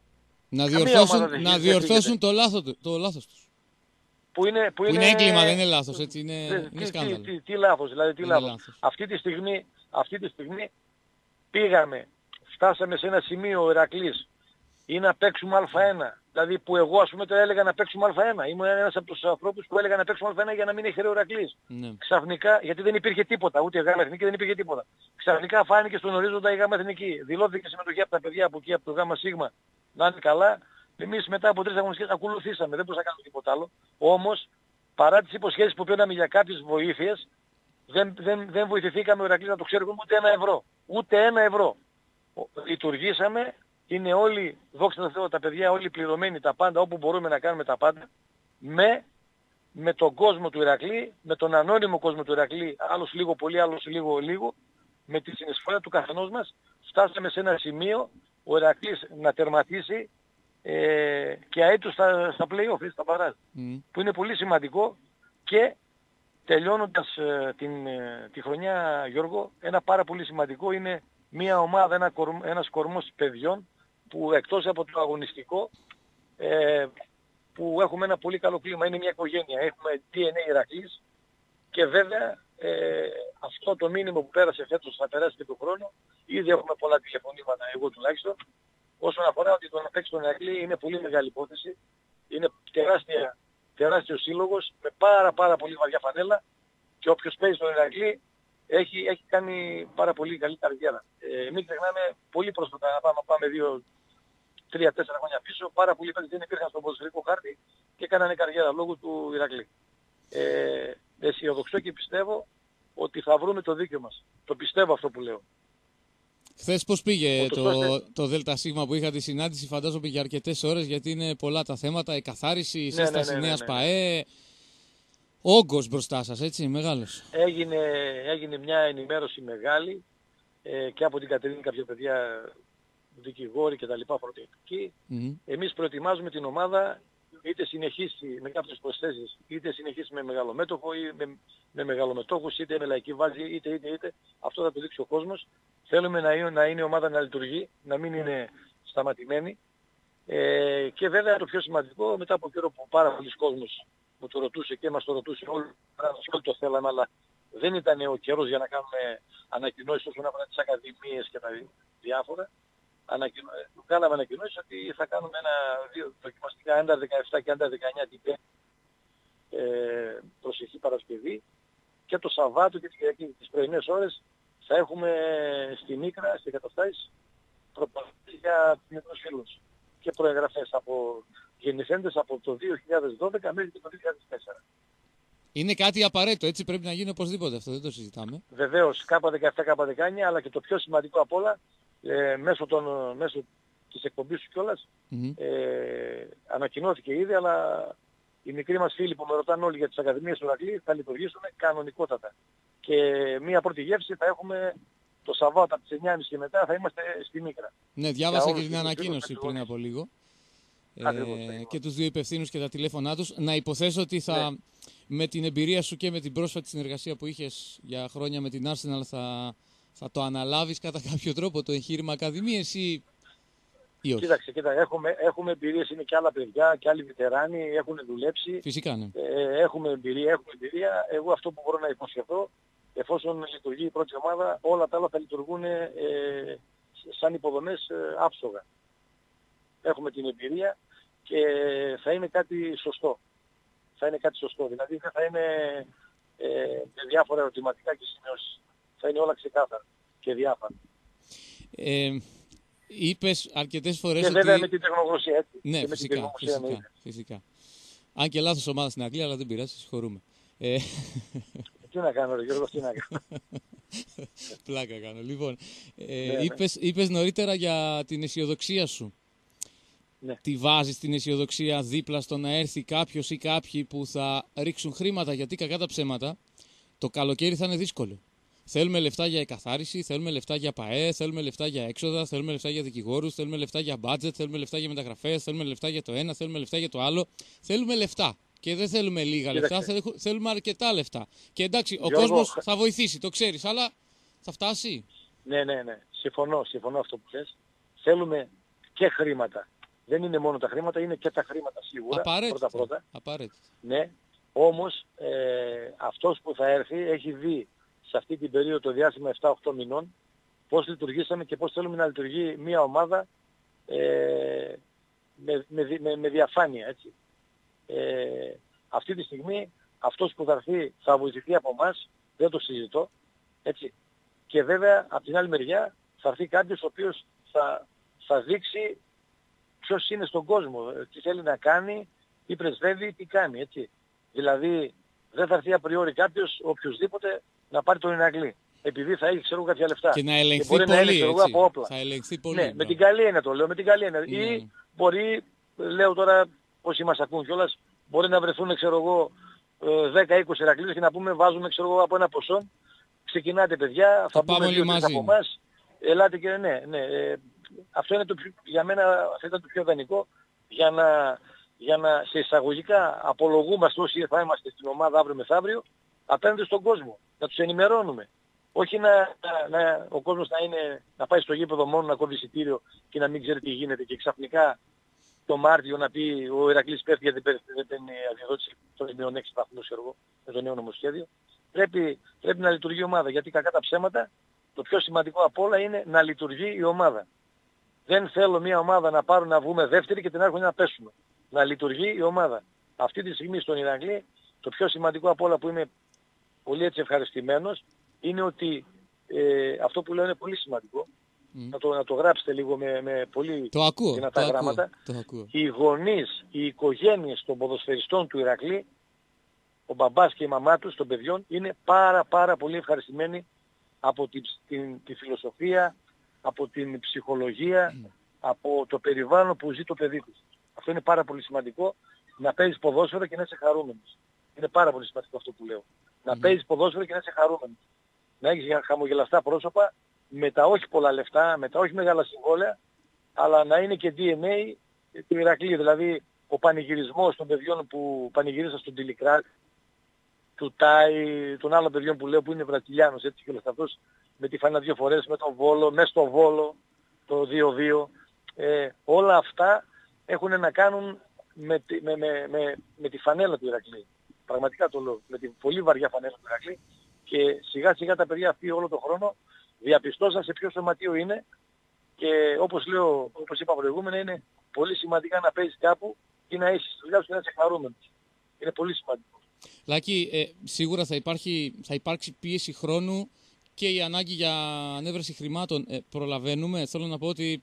Να διορθώσουν το λάθος τους. Που είναι έγκλημα, δεν είναι λάθος, έτσι, είναι σκάνδαλο. Τι λάθος, δηλαδή τι λάθος. Αυτή τη στιγμή φτάσαμε σε ένα σημείο ο Ηρακλής ή να παίξουμε Α1. Δηλαδή που εγώ ας πούμε τώρα έλεγα να παίξουμε Α1. Ήμουν ένας από τους ανθρώπους που έλεγα να παίξουμε Α1 για να μην έχει ο Ηρακλής. Ναι. Ξαφνικά, γιατί δεν υπήρχε τίποτα, ούτε η Γ' Εθνική δεν υπήρχε τίποτα. Ξαφνικά φάνηκε στον ορίζοντα η Γ' Εθνική. Δηλώθηκε συμμετοχή από τα παιδιά από εκεί, από το Γ' Σίγμα, να είναι καλά. Εμείς μετά από 3 αγωνιστικές ακολουθήσαμε, δεν μπορούσα να κάνουμε τίποτα άλλο. Όμως, παρά τις υποσχέσεις που παίρναμε για κάποιες βοήθειες, δεν βοηθηθήκαμε ο Ηρακλής να το ξέρουμε ούτε €1. Ούτε €1. Λειτουργήσαμε, είναι όλοι, δόξα τω Θεώ, τα παιδιά όλοι πληρωμένοι τα πάντα, όπου μπορούμε να κάνουμε τα πάντα, με τον κόσμο του Ηρακλή, με τον ανώνυμο κόσμο του Ηρακλή, άλλος λίγο πολύ, άλλος λίγο, με τη συνεισφορά του καθενός μας, φτάσαμε σε ένα σημείο ο Ηρακλής να τερματίσει και αίτους στα play-off, στα μπαράζ, που είναι πολύ σημαντικό. Και τελειώνοντας τη χρονιά, Γιώργο, ένα πάρα πολύ σημαντικό είναι μια ομάδα, ένας κορμός παιδιών που εκτός από το αγωνιστικό που έχουμε ένα πολύ καλό κλίμα, είναι μια οικογένεια, έχουμε DNA Ηρακλής και βέβαια αυτό το μήνυμα που πέρασε φέτος θα περάσει και τον χρόνο. Ήδη έχουμε πολλά τηλεφωνήματα, εγώ τουλάχιστον, όσον αφορά ότι το να παίξει τον Ηρακλή είναι πολύ μεγάλη υπόθεση, είναι τεράστιος σύλλογος με πάρα πολύ βαριά φανέλα και όποιος παίζει στον Ηρακλή έχει κάνει πάρα πολύ καλή καριέρα. Μην ξεχνάμε πολύ πρόσφατα, πάμε 2-3-4 χρόνια πίσω, πάρα πολλοί παίκτες δεν υπήρχαν στον ποδοσφαιρικό χάρτη και έκαναν καριέρα λόγω του Ηρακλή. Αισιοδοξώ και πιστεύω ότι θα βρούμε το δίκαιο μας. Το πιστεύω αυτό που λέω. Χθες πώς πήγε το ΔΣ που είχα τη συνάντηση? Φαντάζομαι πήγε αρκετές ώρες, γιατί είναι πολλά τα θέματα, εκαθάριση, η σύσταση νέας ΠΑΕ, όγκος μπροστά σας, έτσι, μεγάλος. Έγινε μια ενημέρωση μεγάλη και από την Κατερίνη κάποια παιδιά, δικηγόροι και τα λοιπά, φοροτεχνικοί. Εμείς προετοιμάζουμε την ομάδα, είτε συνεχίσει με κάποιες προσθέσεις, είτε συνεχίσει με μεγαλομέτωχο ή με μεγαλομετόχους, είτε με λαϊκή βάση, είτε. Αυτό θα το δείξει ο κόσμος. Θέλουμε να είναι η ομάδα να λειτουργεί, να μην είναι σταματημένη. Και βέβαια το πιο σημαντικό, μετά από καιρό που πάρα πολλοί κόσμος μου το ρωτούσε και μας το ρωτούσε όλοι το θέλαμε, αλλά δεν ήταν ο καιρός για να κάνουμε ανακοινώσεις όσον αφορά τις ακαδημίες και τα διάφορα. Κάναμε ανακοινώσεις ότι θα κάνουμε δύο δοκιμαστικά Under 17 και Under 19 την προσεχή Παρασκευή, και το Σαββάτο και την Κυριακή τις πρωινές ώρες θα έχουμε στη Μίκρα, στις εγκαταστάσεις, προπονήσεις για τους φίλους και προεγγραφές από γεννηθέντες από το 2012 μέχρι και το 2004. Είναι κάτι απαραίτητο, έτσι πρέπει να γίνει οπωσδήποτε, αυτό δεν το συζητάμε. Βεβαίως, K17, K19, αλλά και το πιο σημαντικό απ' όλα, μέσω της εκπομπής σου κιόλας, ανακοινώθηκε ήδη, αλλά οι μικροί μας φίλοι που με ρωτάνε όλοι για τις Ακαδημίες του Ηρακλή θα λειτουργήσουν κανονικότατα. Και μία πρώτη γεύση θα έχουμε το Σαββάτο από τις 9.30 και μετά, θα είμαστε στη Μίκρα. Ναι, διάβασα και την ανακοίνωση πριν από λίγο. Και τους δύο υπευθύνους και τα τηλέφωνά τους. Να υποθέσω ότι με την εμπειρία σου και με την πρόσφατη συνεργασία που είχες για χρόνια με την Arsenal θα το αναλάβεις κατά κάποιο τρόπο το εγχείρημα Ακαδημίες ή όχι? Κοίταξε, έχουμε εμπειρίες, είναι και άλλα παιδιά και άλλοι βετεράνοι, έχουν δουλέψει. Φυσικά, ναι. Έχουμε εμπειρία. Εγώ αυτό που μπορώ να υποσχεθώ, εφόσον λειτουργεί η πρώτη ομάδα, όλα τα άλλα θα λειτουργούν σαν υποδομές άψογα. Έχουμε την εμπειρία και θα είναι κάτι σωστό. Δηλαδή δεν θα είναι με διάφορα ερωτηματικά και σημειώσεις. Θα είναι όλα ξεκάθαρα και διάφανα. Είπες αρκετές φορές και ότι... βέβαια με την τεχνογνωσία, έτσι. Ναι, και φυσικά, φυσικά. Αν και λάθος ομάδα στην Αγγλία, αλλά δεν πειράζει, συγχωρούμε. Τι να κάνω, ρε Γιώργο, τι να κάνω. Πλάκα κάνω. Λοιπόν, Ναι. είπες νωρίτερα για την αισιοδοξία σου. Ναι. Τη βάζεις την αισιοδοξία δίπλα στο να έρθει κάποιος ή κάποιοι που θα ρίξουν χρήματα, γιατί κακά τα ψέματα το καλοκαίρι θα είναι δύσκολο. Θέλουμε λεφτά για εκαθάριση, θέλουμε λεφτά για ΠΑΕ, θέλουμε λεφτά για έξοδα, θέλουμε λεφτά για δικηγόρους, θέλουμε λεφτά για budget, θέλουμε λεφτά για μεταγραφές, θέλουμε λεφτά για το ένα, θέλουμε λεφτά για το άλλο. Θέλουμε λεφτά. Και δεν θέλουμε λίγα λεφτά, θέλουμε αρκετά λεφτά. Και εντάξει, ο κόσμος θα βοηθήσει, το ξέρεις, αλλά θα φτάσει. Ναι. Συμφωνώ αυτό που θες. Θέλουμε και χρήματα. Δεν είναι μόνο τα χρήματα, είναι και τα χρήματα σίγουρα. Πρώτα. Απαραίτητα. Ναι. Όμως αυτός που θα έρθει έχει δει σε αυτή την περίοδο το διάστημα 7-8 μηνών πώς λειτουργήσαμε και πώς θέλουμε να λειτουργεί μια ομάδα με διαφάνεια, έτσι. Αυτή τη στιγμή αυτός που θα έρθει θα βοηθηθεί από εμάς, δεν το συζητώ, έτσι. Και βέβαια από την άλλη μεριά θα έρθει κάποιος ο οποίος θα δείξει ποιος είναι στον κόσμο, τι θέλει να κάνει, τι πρεσβεύει, τι κάνει, έτσι. Δηλαδή δεν θα έρθει απριόρι κάποιος, οποιοσδήποτε, να πάρει τον Ηρακλή. Επειδή θα έχει, ξέρω, κάποια λεφτά. Και να ελεγχθεί πολύ, να είναι, έτσι. Από όπλα. Θα ελεγχθεί πολύ. Ναι, με την καλή έννοια το λέω, με την καλή έννοια. Ναι. Ή μπορεί, λέω τώρα, όσοι μας ακούν κιόλας, μπορεί να βρεθούν, ξέρω εγώ, 10-20 Ηρακλήδες και να πούμε, βάζουμε, ξέρω εγώ, από ένα ποσό. Ξεκινάτε, παιδιά, θα πούμε 2-3 από εμάς. Ελάτε και ναι. Αυτό είναι για μένα θα ήταν το πιο ιδανικό για να σε εισαγωγικά απολογούμαστε όσοι θα είμαστε στην ομάδα αύριο μεθαύριο απέναντι στον κόσμο. Να τους ενημερώνουμε. Όχι ο κόσμος να πάει στο γήπεδο μόνο να κόβει εισιτήριο και να μην ξέρει τι γίνεται και ξαφνικά το Μάρτιο να πει ο Ηρακλής πέφτει γιατί δεν παίρνει αδειοδότηση των μείον 6 βαθμούς με το νέο νομοσχέδιο. Πρέπει να λειτουργεί η ομάδα, γιατί κακά τα ψέματα το πιο σημαντικό απ' όλα είναι να λειτουργεί η ομάδα. Δεν θέλω μια ομάδα να πάρουν να βγούμε δεύτερη και την άρχον να πέσουμε. Να λειτουργεί η ομάδα. Αυτή τη στιγμή στον Ηρακλή το πιο σημαντικό απ' όλα που είμαι πολύ έτσι ευχαριστημένος είναι ότι αυτό που λέω είναι πολύ σημαντικό. Να το γράψετε λίγο με πολύ δυνατά γράμματα. Οι γονείς, οι οικογένειες των ποδοσφαιριστών του Ηρακλή, ο μπαμπάς και η μαμά τους των παιδιών είναι πάρα πολύ ευχαριστημένοι από τη φιλοσοφία, από την ψυχολογία, από το περιβάλλον που ζει το παιδί τους. Αυτό είναι πάρα πολύ σημαντικό, να παίζεις ποδόσφαιρο και να είσαι χαρούμενος. Είναι πάρα πολύ σημαντικό αυτό που λέω. Να παίζεις ποδόσφαιρο και να είσαι χαρούμενος. Να έχεις χαμογελαστά πρόσωπα, με τα όχι πολλά λεφτά, με τα όχι μεγάλα συμβόλαια, αλλά να είναι και DNA του Ηρακλή. Δηλαδή ο πανηγυρισμός των παιδιών που πανηγυρίσαν στον Τιλικράτ, του Τάι, των άλλων παιδιών που λέω που είναι Βραζιλιάνος, έτσι και όλος αυτός, με τη φανά 2 φορές, με τον Βόλο, μέσα στο Βόλο, το 2-2. Όλα αυτά έχουν να κάνουν με τη φανέλα του Ηρακλή. Πραγματικά το λέω, με την πολύ βαριά φανέλα του Ηρακλή. Και σιγά σιγά τα παιδιά αυτοί όλο τον χρόνο διαπιστώσαν σε ποιο σωματείο είναι και όπως είπα προηγούμενα, είναι πολύ σημαντικά να παίζεις κάπου ή να έχεις τη δουλειά σου και να είσαι χαρούμενος. Είναι πολύ σημαντικό. Λάκη, σίγουρα θα υπάρξει πίεση χρόνου και η ανάγκη για ανέβρεση χρημάτων. Προλαβαίνουμε. Θέλω να πω ότι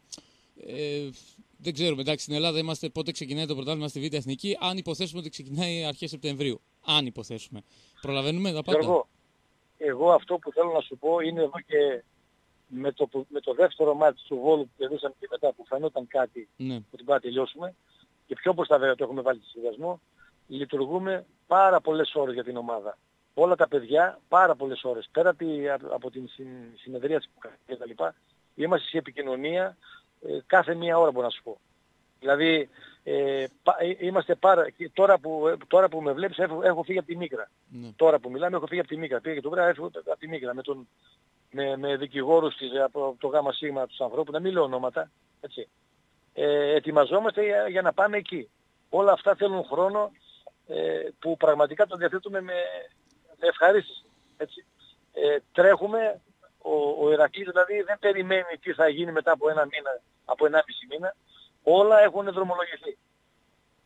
δεν ξέρουμε. Εντάξει, στην Ελλάδα είμαστε πότε ξεκινάει το πρωτάθλημα στη Β' Εθνική. Αν υποθέσουμε ότι ξεκινάει αρχές Σεπτεμβρίου. Αν υποθέσουμε. Προλαβαίνουμε τα πάντα. Εγώ αυτό που θέλω να σου πω είναι εδώ και με το δεύτερο μάτι του Βόλου που κερδίσαμε και μετά που φαινόταν κάτι που την πάμε να τελειώσουμε και πιο μπροστά βέβαια το έχουμε βάλει στη σχεδιασμό, λειτουργούμε πάρα πολλές ώρες για την ομάδα. Όλα τα παιδιά πάρα πολλές ώρες. Πέρα από την συνεδρία που κάνουμε και τα λοιπά, είμαστε σε επικοινωνία κάθε μία ώρα μπορώ να σου πω. Δηλαδή είμαστε τώρα που με βλέπεις έχω φύγει από τη Μίκρα. Τώρα που μιλάμε έχω φύγει από τη Μίκρα. Πήγα και το βράδυ έφυγα από τη Μίκρα με δικηγόρους από το ΓΑΜΑ ΣΥΓΜΑ τους ανθρώπους, να μην λέω ονόματα, έτσι. Ετοιμαζόμαστε για να πάμε εκεί. Όλα αυτά θέλουν χρόνο που πραγματικά τον διαθέτουμε με ευχαρίστηση. Έτσι. Τρέχουμε, ο Ηρακλής δηλαδή δεν περιμένει τι θα γίνει μετά από 1 μήνα, από 1,5 μήνα. Όλα έχουν δρομολογηθεί.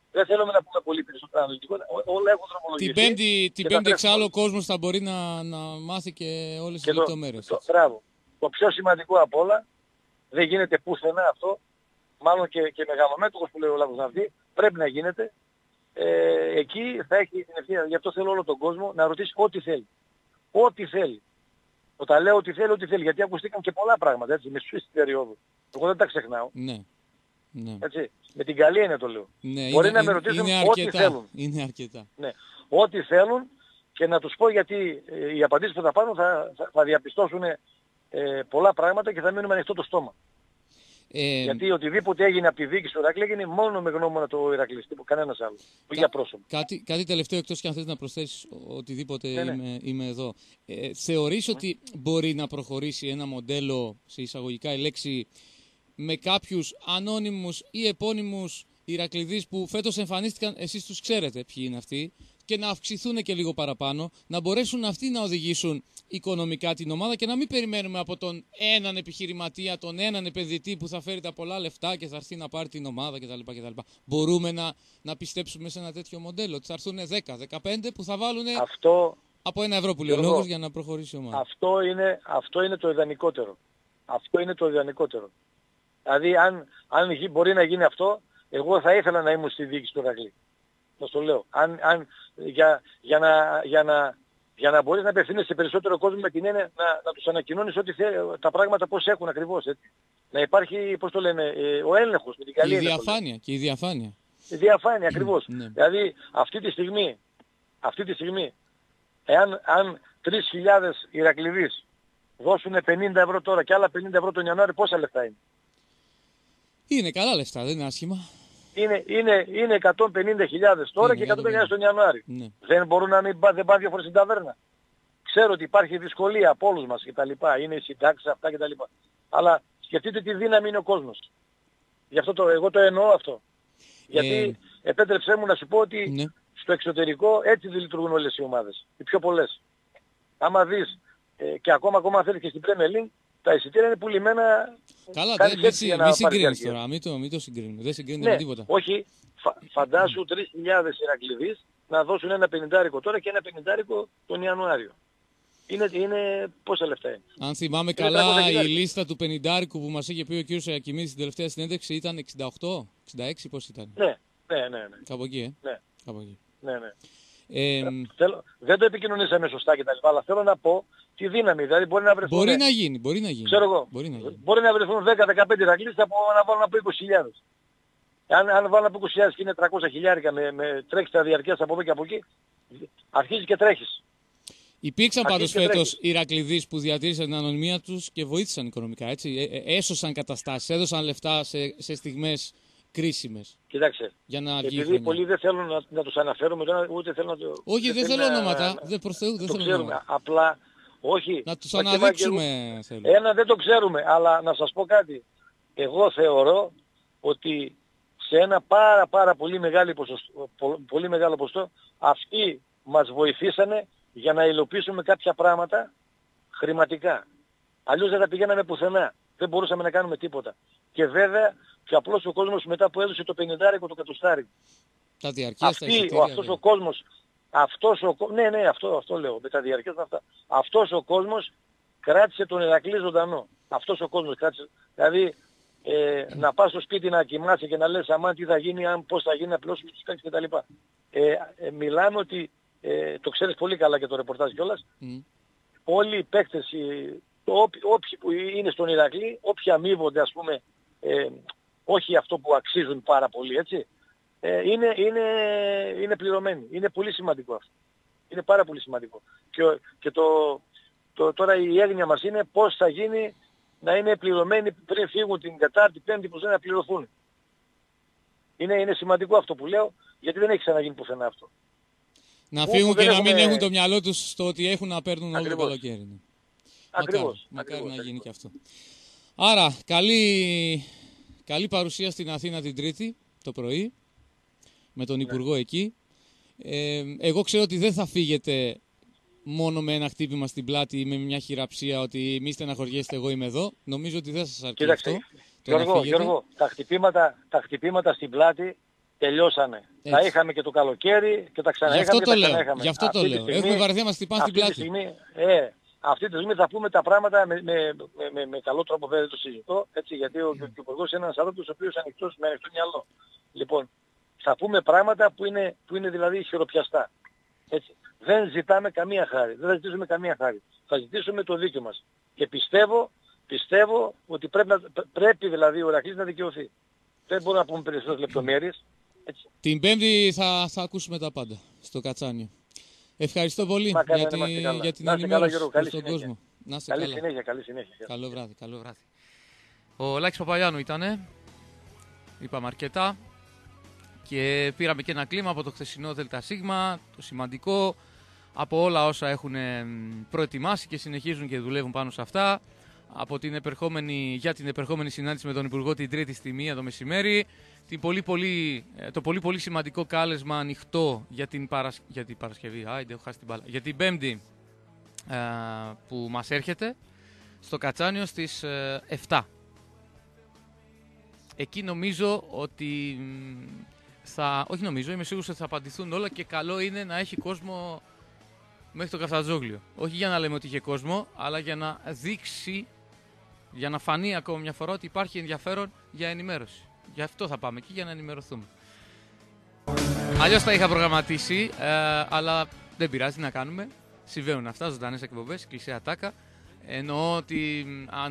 Δεν θέλουμε να πούμε πολύ περισσότερα αναλυτικότητα. Όλα έχουν δρομολογηθεί. Την Πέμπτη εξάλλου ο κόσμος θα μπορεί να μάθει και όλες τις λεπτομέρειες. Μπράβο. Το πιο σημαντικό απ' όλα, δεν γίνεται πουθενά αυτό, μάλλον και μεγαλομέτωχος που λέει ο λαός να βγει, πρέπει να γίνεται. Εκεί θα έχει την ευθύνη. Γι' αυτό θέλω όλο τον κόσμο να ρωτήσει ό,τι θέλει. Ό,τι θέλει. Όταν λέω ό,τι θέλει, γιατί ακουστήκαν και πολλά πράγματα, έτσι, με στην περίοδο. Εγώ δεν τα ξεχνάω. Ναι. Ναι. Έτσι. Με την καλή έννοια το λέω. Ναι, μπορεί να με ρωτήσουν ό,τι θέλουν. Είναι αρκετά. Ναι. Ό,τι θέλουν και να τους πω γιατί οι απαντήσεις που θα πάρουν θα διαπιστώσουν πολλά πράγματα και θα μείνουμε ανοιχτό το στόμα. Γιατί οτιδήποτε έγινε από τη διοίκηση του Ηρακλή έγινε μόνο με γνώμονα το Ηρακλή, κανένας άλλος. Για πρόσωπο. Κάτι τελευταίο, εκτός και αν θες να προσθέσεις οτιδήποτε. Είμαι εδώ. Θεωρείς ότι μπορεί να προχωρήσει ένα μοντέλο, σε εισαγωγικά η λέξη, με κάποιους ανώνυμους ή επώνυμους Ηρακληδείς που φέτος εμφανίστηκαν, εσείς τους ξέρετε ποιοι είναι αυτοί, και να αυξηθούν και λίγο παραπάνω, να μπορέσουν αυτοί να οδηγήσουν οικονομικά την ομάδα και να μην περιμένουμε από τον έναν επιχειρηματία, τον έναν επενδυτή που θα φέρει τα πολλά λεφτά και θα έρθει να πάρει την ομάδα κτλ. Μπορούμε να πιστέψουμε σε ένα τέτοιο μοντέλο, ότι θα έρθουν 10-15 που θα βάλουν από €1 που λέει ο λόγος για να προχωρήσει η ομάδα. Αυτό είναι το ιδανικότερο. Αυτό είναι το ιδανικότερο. Δηλαδή αν μπορεί να γίνει αυτό, εγώ θα ήθελα να ήμουν στη διοίκηση του Ηρακλή. Θα το λέω. Για να μπορείς να απευθύνεσαι σε περισσότερο κόσμο με την έννοια να τους ανακοινώνεις ότι τα πράγματα πώς έχουν ακριβώς. Έτσι. Να υπάρχει, πώς το λένε, ο έλεγχος με την καλή έννοια. Και η διαφάνεια. Η διαφάνεια ακριβώς. Ναι. Δηλαδή αυτή τη στιγμή αν 3.000 Ηρακληδείς δώσουν 50 ευρώ τώρα και άλλα 50 ευρώ τον Ιανουάριο, πόσα λεφτά είναι? Είναι καλά λεφτά, δεν είναι άσχημα. Είναι 150.000 τώρα και 150.000 τον Ιανουάριο. Ναι. Δεν μπορούν να δεν πάνε δύο φορές στην ταβέρνα. Ξέρω ότι υπάρχει δυσκολία από όλους μας κτλ. Είναι οι συντάξεις αυτά κτλ. Αλλά σκεφτείτε τι δύναμη είναι ο κόσμος. Γι' αυτό εγώ το εννοώ αυτό. Γιατί επέτρεψέ μου να σου πω ότι στο εξωτερικό έτσι δεν λειτουργούν όλες οι ομάδες. Οι πιο πολλές. Άμα δεις και ακόμα θέλεις και στην Premier League, τα εισιτήρια είναι πουλημένα. Καλά, μην συγκρίνεις τώρα, μην το συγκρίνουμε. Δεν συγκρίνεται με τίποτα. Όχι, φαντάσου 3.000 Ηρακληδείς να δώσουν ένα 50 τώρα και ένα 50 τον Ιανουάριο. Είναι πόσα λεφτά είναι? Αν θυμάμαι καλά, η λίστα του 50 που μας είχε πει ο κ. Ιακημίδης στην τελευταία συνέντευξη ήταν 68-66, πώς ήταν? Ναι. Κάπου εκεί, Ναι. Κάπου εκεί. Ναι. Δεν το επικοινωνήσαμε σωστά κτλ. Αλλά θέλω να πω τη δύναμη. Δηλαδή μπορεί να βρεθούν. Μπορεί να γίνει. Ξέρω εγώ. Μπορεί να βρεθούν 10-15 Ηρακλείς να βάλουν από 20.000. Αν βάλουν από 20.000 και είναι 300.000 με τρέχει τα διαρκείας από εδώ και από εκεί, αρχίζει και τρέχεις. Υπήρξαν πάντως φέτος Ηρακληδείς που διατήρησαν την ανωνυμία τους και βοήθησαν οικονομικά, έτσι. Έσωσαν καταστάσεις, έδωσαν λεφτά σε στιγμές κρίσιμες. Κοιτάξτε, επειδή πολλοί δεν θέλουν να τους αναφέρουμε, ούτε θέλουν να το... Όχι, δεν θέλω ονόματα, δεν προς Θεού, δεν θέλω ονόματα. Απλά, όχι. Να τους αναδείξουμε. Ένα δεν το ξέρουμε, αλλά να σας πω κάτι. Εγώ θεωρώ ότι σε ένα πάρα πολύ μεγάλο ποσοστό αυτοί μας βοηθήσανε για να υλοποιήσουμε κάποια πράγματα χρηματικά. Αλλιώς δεν θα πηγαίναμε πουθενά. Δεν μπορούσαμε να κάνουμε τίποτα. Και βέβαια και απλώς ο κόσμος μετά που έδωσε το 50 το κατοστάρι. Τα διαρκείας, τα εισιτήρια. Αυτός ο κόσμος, ναι, αυτό λέω, με τα διαρκείας αυτά. Αυτός ο κόσμος κράτησε τον Ηρακλή ζωντανό. Αυτός ο κόσμος κράτησε. Δηλαδή να πας στο σπίτι να κοιμάσαι και να λες αμάν τι θα γίνει, πώς θα γίνει, να πληρώσουμε τους κάτσεις κτλ. Μιλάμε ότι, το ξέρεις πολύ καλά και το ρεπορτάζ κιόλας, όλοι οι παίκτες, όποιοι που είναι στον Ηρακλή, όποιοι αμείβονται ας πούμε, όχι αυτό που αξίζουν πάρα πολύ, έτσι, είναι πληρωμένοι. Είναι πολύ σημαντικό αυτό. Είναι πάρα πολύ σημαντικό. Και τώρα η έγνοια μας είναι πώς θα γίνει να είναι πληρωμένοι πριν φύγουν την Τετάρτη, Πέμπτη που δεν να πληρωθούν. Είναι σημαντικό αυτό που λέω, γιατί δεν έχει ξαναγίνει πουθενά αυτό. Να φύγουν και να μην έχουν το μυαλό τους στο ότι έχουν να παίρνουν όλο το καλοκαίρι. Μακάρι να γίνει και αυτό. Άρα, καλή παρουσία στην Αθήνα την Τρίτη το πρωί, με τον Υπουργό εκεί. Εγώ ξέρω ότι δεν θα φύγετε μόνο με ένα χτύπημα στην πλάτη ή με μια χειραψία ότι μη στεναχωριέστε, εγώ είμαι εδώ. Νομίζω ότι δεν σας αρκεί αυτό. Γιώργο, τα χτυπήματα στην πλάτη τελειώσανε. Τα είχαμε και το καλοκαίρι και τα ξαναείχαμε και τα ξαναείχαμε. Γι' αυτό το λέω. Έχουμε βαρεθεί να μας χτυπάνε στην πλάτη. Αυτή τη στιγμή θα πούμε τα πράγματα με καλό τρόπο, βέβαια δεν το συζητώ, έτσι, γιατί ο Υπουργός είναι ένας άνθρωπος ο οποίος ανοιχτός με ανοιχτό μυαλό. Λοιπόν, θα πούμε πράγματα που είναι δηλαδή χειροπιαστά. Έτσι. Δεν ζητάμε καμία χάρη, δεν θα ζητήσουμε καμία χάρη. Θα ζητήσουμε το δίκιο μας. Και πιστεύω ότι πρέπει δηλαδή ο Ηρακλής να δικαιωθεί. Δεν μπορούμε να πούμε περισσότερες λεπτομέρειες. Έτσι. Την Πέμπτη θα ακούσουμε τα πάντα στο Κατσάνιο. Ευχαριστώ πολύ για την ενημέρωση στον κόσμο. Να είστε καλά. Καλή συνέχεια. Καλό βράδυ. Ο Λάκης Παπαγιάννου ήτανε. Είπαμε αρκετά. Και πήραμε και ένα κλίμα από το χθεσινό ΔΣ, το σημαντικό, από όλα όσα έχουν προετοιμάσει και συνεχίζουν και δουλεύουν πάνω σε αυτά, για την επερχόμενη συνάντηση με τον Υπουργό την Τρίτη στη 1 το μεσημέρι, το πολύ σημαντικό κάλεσμα ανοιχτό για την Παρασκευή, έχω χάσει την μπάλα, για την Πέμπτη που μας έρχεται στο Κατσάνιο στις 7. Εκεί νομίζω ότι είμαι σίγουρος ότι θα απαντηθούν όλα και καλό είναι να έχει κόσμο μέχρι το Καφτατζόγλιο. Όχι για να λέμε ότι είχε κόσμο, αλλά για να δείξει, για να φανεί ακόμα μια φορά ότι υπάρχει ενδιαφέρον για ενημέρωση. Γι' αυτό θα πάμε εκεί, για να ενημερωθούμε. Αλλιώς τα είχα προγραμματίσει, αλλά δεν πειράζει, τι να κάνουμε. Συμβαίνουν αυτά, ζωντανές εκπομπές, κλεισέα τάκα. Εννοώ ότι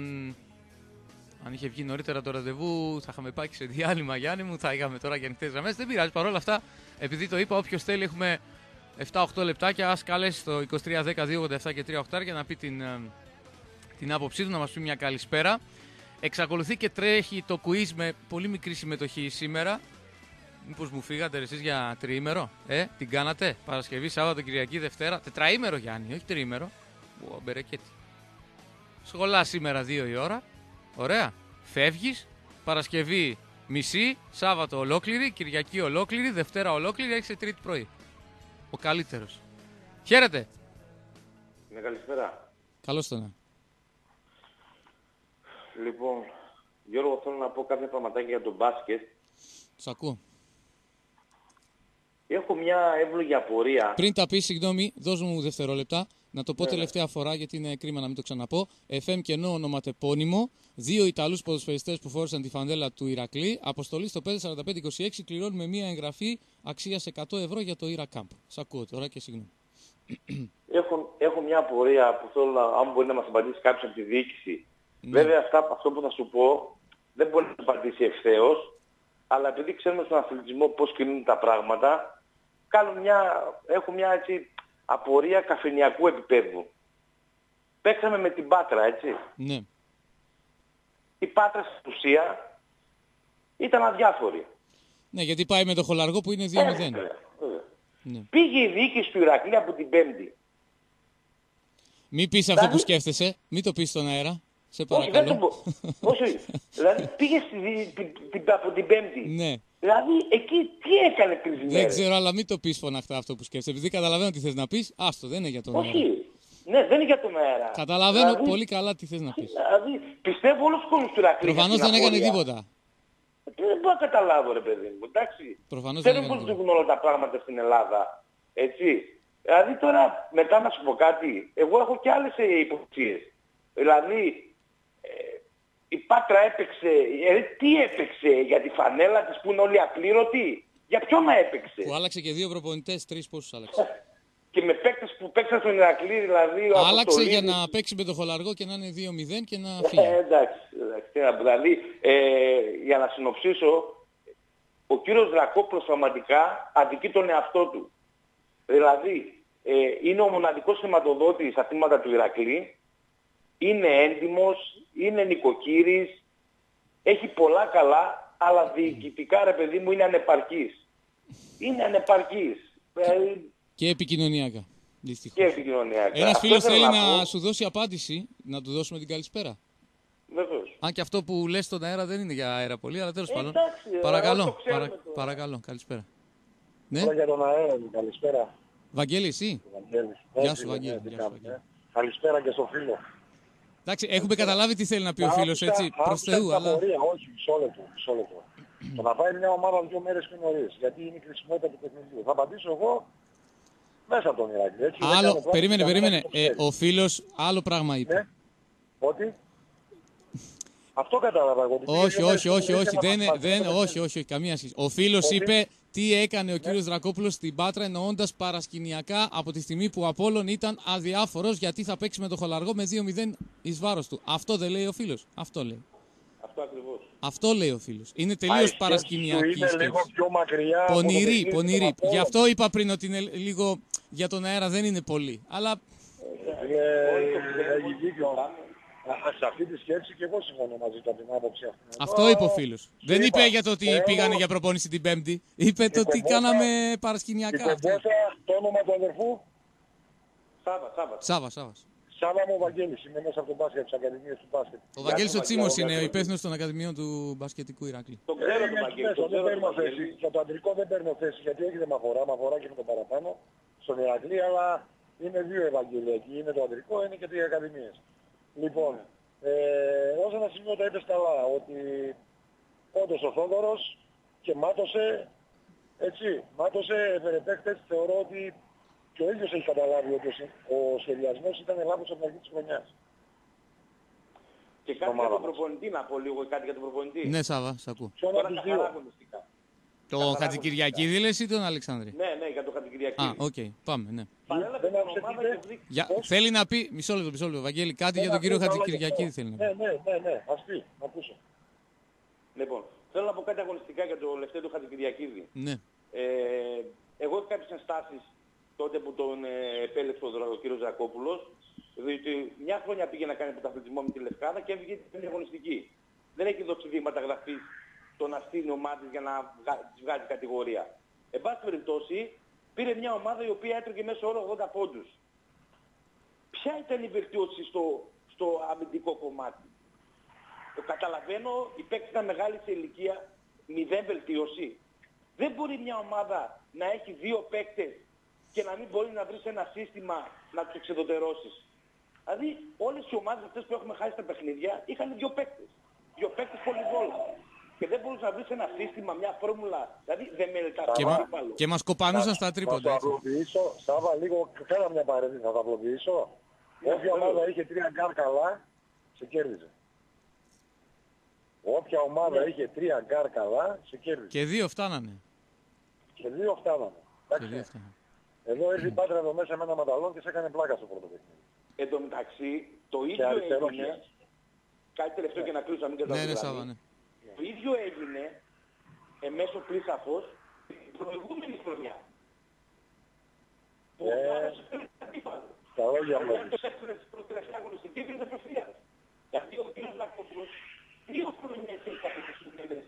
αν είχε βγει νωρίτερα το ραντεβού, θα είχαμε πάει και σε διάλειμμα, Γιάννη μου, θα είχαμε τώρα και ανοιχτές γραμμές. Δεν πειράζει, παρόλα αυτά, επειδή το είπα, όποιος θέλει, έχουμε 7-8 λεπτάκια. Ας καλέσει το 2310-287 και 3 για να πει την άποψή του, να μας πει μια καλησπέρα. Εξακολουθεί και τρέχει το quiz με πολύ μικρή συμμετοχή σήμερα. Μήπως μου φύγατε εσείς για τριήμερο, την κάνατε, Παρασκευή, Σάββατο, Κυριακή, Δευτέρα, τετραήμερο Γιάννη, όχι τριήμερο. Μπερεκέτη. Σχολά σήμερα 2 η ώρα. Ωραία. Φεύγεις, Παρασκευή μισή, Σάββατο ολόκληρη, Κυριακή ολόκληρη, Δευτέρα ολόκληρη, έχεις Τρίτη πρωί. Ο καλύτερος. Χαίρετε. Ναι, καλησπέρα. Καλώς το να. Λοιπόν, Γιώργο, θέλω να πω κάποια πραγματάκια για τον μπάσκετ. Σ' ακούω. Έχω μια εύλογη απορία. Πριν τα πεις, συγγνώμη, δώσ' μου δευτερόλεπτα. Να το πω τελευταία φορά, γιατί είναι κρίμα να μην το ξαναπώ. FM κενό ονοματεπώνυμο. 2 Ιταλούς ποδοσφαιριστές που φόρησαν τη φανέλα του Ηρακλή. Αποστολή στο 54526. Κληρώνουμε μια εγγραφή αξίας 100 ευρώ για το Ηρακλή. Σ' ακούω τώρα και συγγνώμη. Έχω μια απορία που θέλω αν μπορεί να μας απαντήσει κάποιος από τη διοίκηση. Ναι. Βέβαια, αυτό που θα σου πω δεν μπορεί να απαντήσει ευθέως. Αλλά επειδή ξέρουμε στον αθλητισμό πώς κινούν τα πράγματα, έχω μια έτσι απορία καφενειακού επίπεδου. Παίξαμε με την Πάτρα, έτσι. Ναι. Η Πάτρα στην ουσία ήταν αδιάφορη. Ναι, γιατί πάει με το Χολαργό που είναι 2-0. Ναι. Πήγε η διοίκηση του Ηρακλή από την Πέμπτη. Μην πεις αυτό που σκέφτεσαι, μην το πεις στον αέρα. Σε παρακαλώ. Όχι, δηλαδή πήγε από την Πέμπτη. Ναι. Δηλαδή εκεί τι έκανε πριν τις μέρες. Δεν ξέρω, αλλά μην το πεις φωναχτά αυτό που σκέφτεσαι. Επειδή καταλαβαίνω τι θες να πεις, άστο, δεν είναι για τον αέρα. Όχι, ναι, δεν είναι για τον αέρα. Καταλαβαίνω πολύ καλά τι θες να πεις. Δηλαδή πιστεύω όλος ο κόσμος του Ηρακλή. Προφανώς δεν έκανε τίποτα. Δεν μπορώ να καταλάβω, ρε παιδί μου, εντάξει. Προφανώς δεν έκανε πώς λειτουργούν όλα τα πράγματα στην Ελλάδα, έτσι. Δηλαδή τώρα, μετά να σου πω κάτι, εγώ έχω και άλλες υποψίες. Δηλαδή, η Πάτρα έπαιξε, τι έπαιξε, για τη φανέλα της που είναι όλοι απλήρωτοι, για ποιον να έπαιξε. Που άλλαξε και 2 προπονητές, 3 πόσους άλλαξε. Και με παίκτες που παίξαν στον Ηρακλή, δηλαδή... Άλλαξε για να παίξει με το Χολαργό και να είναι 2-0 και να φύγει. Εντάξει. Δηλαδή, για να συνοψίσω, ο κύριος Δρακόπουλος πραγματικά αδικεί τον εαυτό του. Δηλαδή, είναι ο μοναδικός χρηματοδότης στα θύματα του Ηρακλή, είναι έντιμος, είναι νοικοκύρης, έχει πολλά καλά, αλλά διοικητικά, ρε παιδί μου, είναι ανεπαρκής. Είναι ανεπαρκής. Και επικοινωνιακά, δυστυχώς. Και επικοινωνιακά. Ένας φίλος θέλει να σου δώσει απάντηση, να του δώσουμε την καλησπέρα. Βεβαίως. Αν και αυτό που λες στον αέρα δεν είναι για αέρα πολύ, αλλά τέλος πάντων. Παρακαλώ, καλησπέρα. Ναι. Για τον αέρα, καλησπέρα. Βαγγέλη, εσύ. Γεια σου, Βαγγέλη. Καλησπέρα και στο φίλο. Εντάξει, έχουμε καταλάβει τι θέλει να πει ο φίλος, έτσι, προς Θεού, αλλά... Όχι, μισό λεπτό. Το να πάει μια ομάδα 2 μέρες πιο νωρίς, γιατί είναι η χρησιμότητα του παιχνιδιού. Θα απαντήσω εγώ μέσα από τον Ηράκλειο. Έτσι, Άλλο, περίμενε. Ο φίλος άλλο πράγμα είπε. Ναι. Ότι. Αυτό κατάλαβα εγώ. Όχι, καμία σχέση. Ο φίλος είπε τι έκανε ο κύριος Δρακόπουλος στην Πάτρα εννοώντας παρασκηνιακά από τη στιγμή που ο Απόλλων ήταν αδιάφορος γιατί θα παίξει με το Χολαργό με 2-0 εις βάρος του. Αυτό δεν λέει ο φίλος. Αυτό λέει. Αυτό ακριβώς. Αυτό λέει ο φίλος. Είναι τελείως παρασκηνιακή σκέψη. Είναι λίγο πιο μακριά. Πονηρή. Γι' αυτό είπα πριν ότι είναι λίγο για τον αέρα δεν είναι πολύ. Αλλά. Έχει δίκιο. Σε αυτή τη σκέψη και εγώ συμφωνώ μαζί του από την άποψη αυτή. Αυτό είπε ο φίλος. Δεν είπε για το ότι πήγανε για προπόνηση την Πέμπτη. Είπε το ότι κάναμε παρασκηνιακά. Το όνομα του αδερφού. Σάβα. Σάβα μου ο Βαγγέλης, είμαι μέσα από το μπάσκετ, τις ακαδημίες του μπάσκετ. Ο Βαγγέλης ο Τσίμος είναι ο υπεύθυνος των Ακαδημιών του Μπασκετικού Ηράκλειου. Το ξέρω τον Βαγγέλη. Δεν παίρνω θέση. Για το αντρικό δεν παίρνω θέση γιατί όχι δεν με αφορά και με το παραπάνω στον Ηρακλή, αλλά είναι δύο Ευαγγελιακοί. Είναι το αντρικό, είναι και οι ακαδημίες. Λοιπόν, ως ένα σημείο τα είπες καλά, ότι όντως ο Θόδωρος και μάτωσε, έφερε παίκτες, θεωρώ ότι και ο ίδιος έχει καταλάβει ότι ο σχεδιασμός ήταν λάθος από την αρχή της χρονιάς. Και κάτι για τον προπονητή, να πω λίγο κάτι για τον προπονητή. Ναι, Σάβα, σ' ακούω. Ποιον από τους δύο? Το Χατζικυριακίδη λες ή τον Αλεξάνδρη? Ναι, για το Χατζικυριακίδη. Οκ, πάμε, ναι. Θέλει να πει, μισό λεπτό, Βαγγέλη, κάτι για τον κύριο Χατζικυριακίδη θέλει να πει. Ναι, ας πει, να ακούσω. Λοιπόν, θέλω να πω κάτι αγωνιστικά για το Λευτέρη του Χατζικυριακίδη. Ναι. Εγώ έχω κάποιες ενστάσεις τότε που τον επέλεξε ο κύριος Ζακόπουλος, διότι μια χρόνια πήγε να κάνει πρωταθλητισμό με τη Λευκάδα και έβγαινε την αγωνιστική. Δεν έχει δώσει δείγματα γραφής το να στείλει ομάδες για να τις βγάζει κατηγορία. Εν πάση περιπτώσει, πήρε μια ομάδα η οποία έτρωγε μέσα όρο 80 πόντους. Ποια ήταν η βελτίωση στο αμυντικό κομμάτι? Καταλαβαίνω, οι παίκτες ήταν μεγάλοι σε ηλικία, 0 βελτίωση. Δεν μπορεί μια ομάδα να έχει 2 παίκτες και να μην μπορεί να βρεις ένα σύστημα να τους εξεδωτερώσεις. Δηλαδή όλες οι ομάδες αυτές που έχουμε χάσει τα παιχνίδια είχαν 2 παίκτες. 2 παίκτες πολυβόλα. Και δεν μπορείς να βρεις ένα σύστημα, μια φόρμουλα. Δηλαδή δεν μελετάς το αντίπαλο. Και μας κοπανούσαν στα τρίποντα. Θα το απλοποιήσω, Σάβα, λίγο, κάνα μια παρέμβαση, θα το απλοποιήσω. Όποια ομάδα είχε 3 γκάρ καλά, σε κέρδιζε. Όποια ομάδα είχε 3 γκάρ καλά, σε κέρδιζε. Και 2 φτάνανε. Εδώ ήρθε η Πάτρα εδώ μέσα με ένα μανταλόν και σε έκανε πλάκα στο πρώτο παιχνίδι. Εν τω μεταξύ, το ίδιο έγινε. Κάτι τελευταίο και να κλείσω, να μην καταλαβαίνω. Το ίδιο έγινε εμέσω πλήρης σαφώς την προηγούμενη χρονιά. Που τα λόγια μου. Γιατί ο κ. Λακόπουλος 2 χρονιές έχει κατευθυνμένες.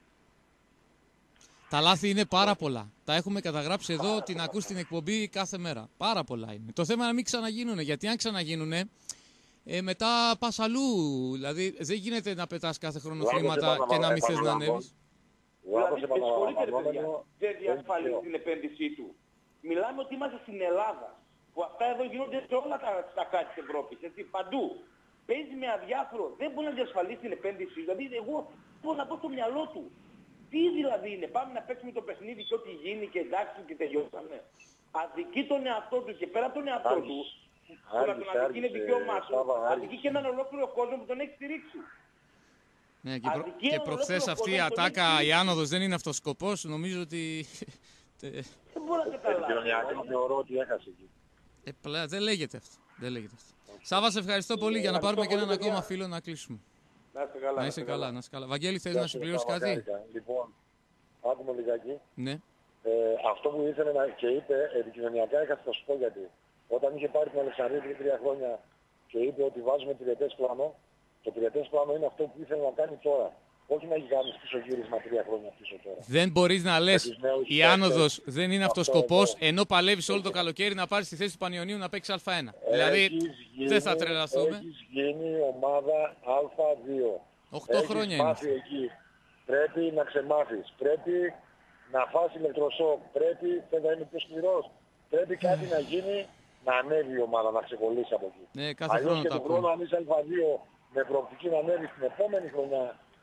Τα λάθη είναι πάρα πολλά. Τα έχουμε καταγράψει εδώ, την ακούς στην εκπομπή κάθε μέρα. Πάρα πολλά είναι. Το θέμα είναι να μην ξαναγίνουνε, γιατί αν ξαναγίνουνε, μετά πας αλλού. Δηλαδή δεν γίνεται να πετάς κάθε χρόνο χρήματα και να μην θες να ανέβεις. Δηλαδή, δεν διασφαλίζει την επένδυσή του. Μιλάμε ότι είμαστε στην Ελλάδα, που αυτά εδώ γίνονται σε όλα τα κράτη της Ευρώπης, έτσι, παντού. Παίζει με αδιάφορο, δεν μπορεί να διασφαλίσει την επένδυσή του. Δηλαδή εγώ μπορώ να πω στο μυαλό του. Τι δηλαδή είναι, πάμε να παίξουμε το παιχνίδι και ό,τι γίνει και εντάξει και τελειώσαμε. Αδικεί τον εαυτό του και πέρα από τον εαυτό του, που να τον αδικεί είναι δικαίωμά του, αδικεί και έναν ολόκληρο κόσμο που τον έχει στηρίξει. Ναι, και προχθές αυτή η ατάκα, η άνοδος δεν είναι αυτός ο σκοπός, νομίζω ότι... Δεν μπορώ να καταλάβω. Θεωρώ ότι έχασε εκεί. Δεν λέγεται αυτό. Σάβα, σε ευχαριστώ πολύ για να πάρουμε και έναν ακόμα φίλο να κλείσουμε. Να είσαι καλά. Βαγγέλη, θες να συμπληρώσεις κάτι? Λοιπόν, άκουμε λιγάκι. Ναι. Αυτό που ήθελε και είπε, επικοινωνιακά έχασε, θα σου πω γιατί. Όταν είχε πάρει την Αλεξανδρία πριν 3 χρόνια και είπε ότι βάζουμε τριετές πλάνο, το τριετές πλάνο είναι αυτό που ήθελε να κάνει τώρα. Όχι να έχει κάνει πίσω γύρισμα 3 χρόνια πίσω τώρα. Δεν μπορείς να λες η άνοδος δεν είναι αυτός ο σκοπός, ενώ παλεύεις όλο το καλοκαίρι να πάρεις τη θέση του Πανιωνίου να παίξεις Α1. Δηλαδή δεν θα τρελαθούμε. Έχεις γίνει ομάδα Α2. 8 χρόνια είναι. Εκεί. Πρέπει να ξεμάθεις. Πρέπει να φας ηλεκτροσόκ. Πρέπει να είναι πιο σκληρός. Πρέπει κάτι να γίνει να ανέβει η ομάδα, να ξεκολλήσει από εκεί. Ναι, κάθε χρόνο και τον χρόνο αν είσαι Α2 με προοπτική να ανέβει την επόμενη χρονιά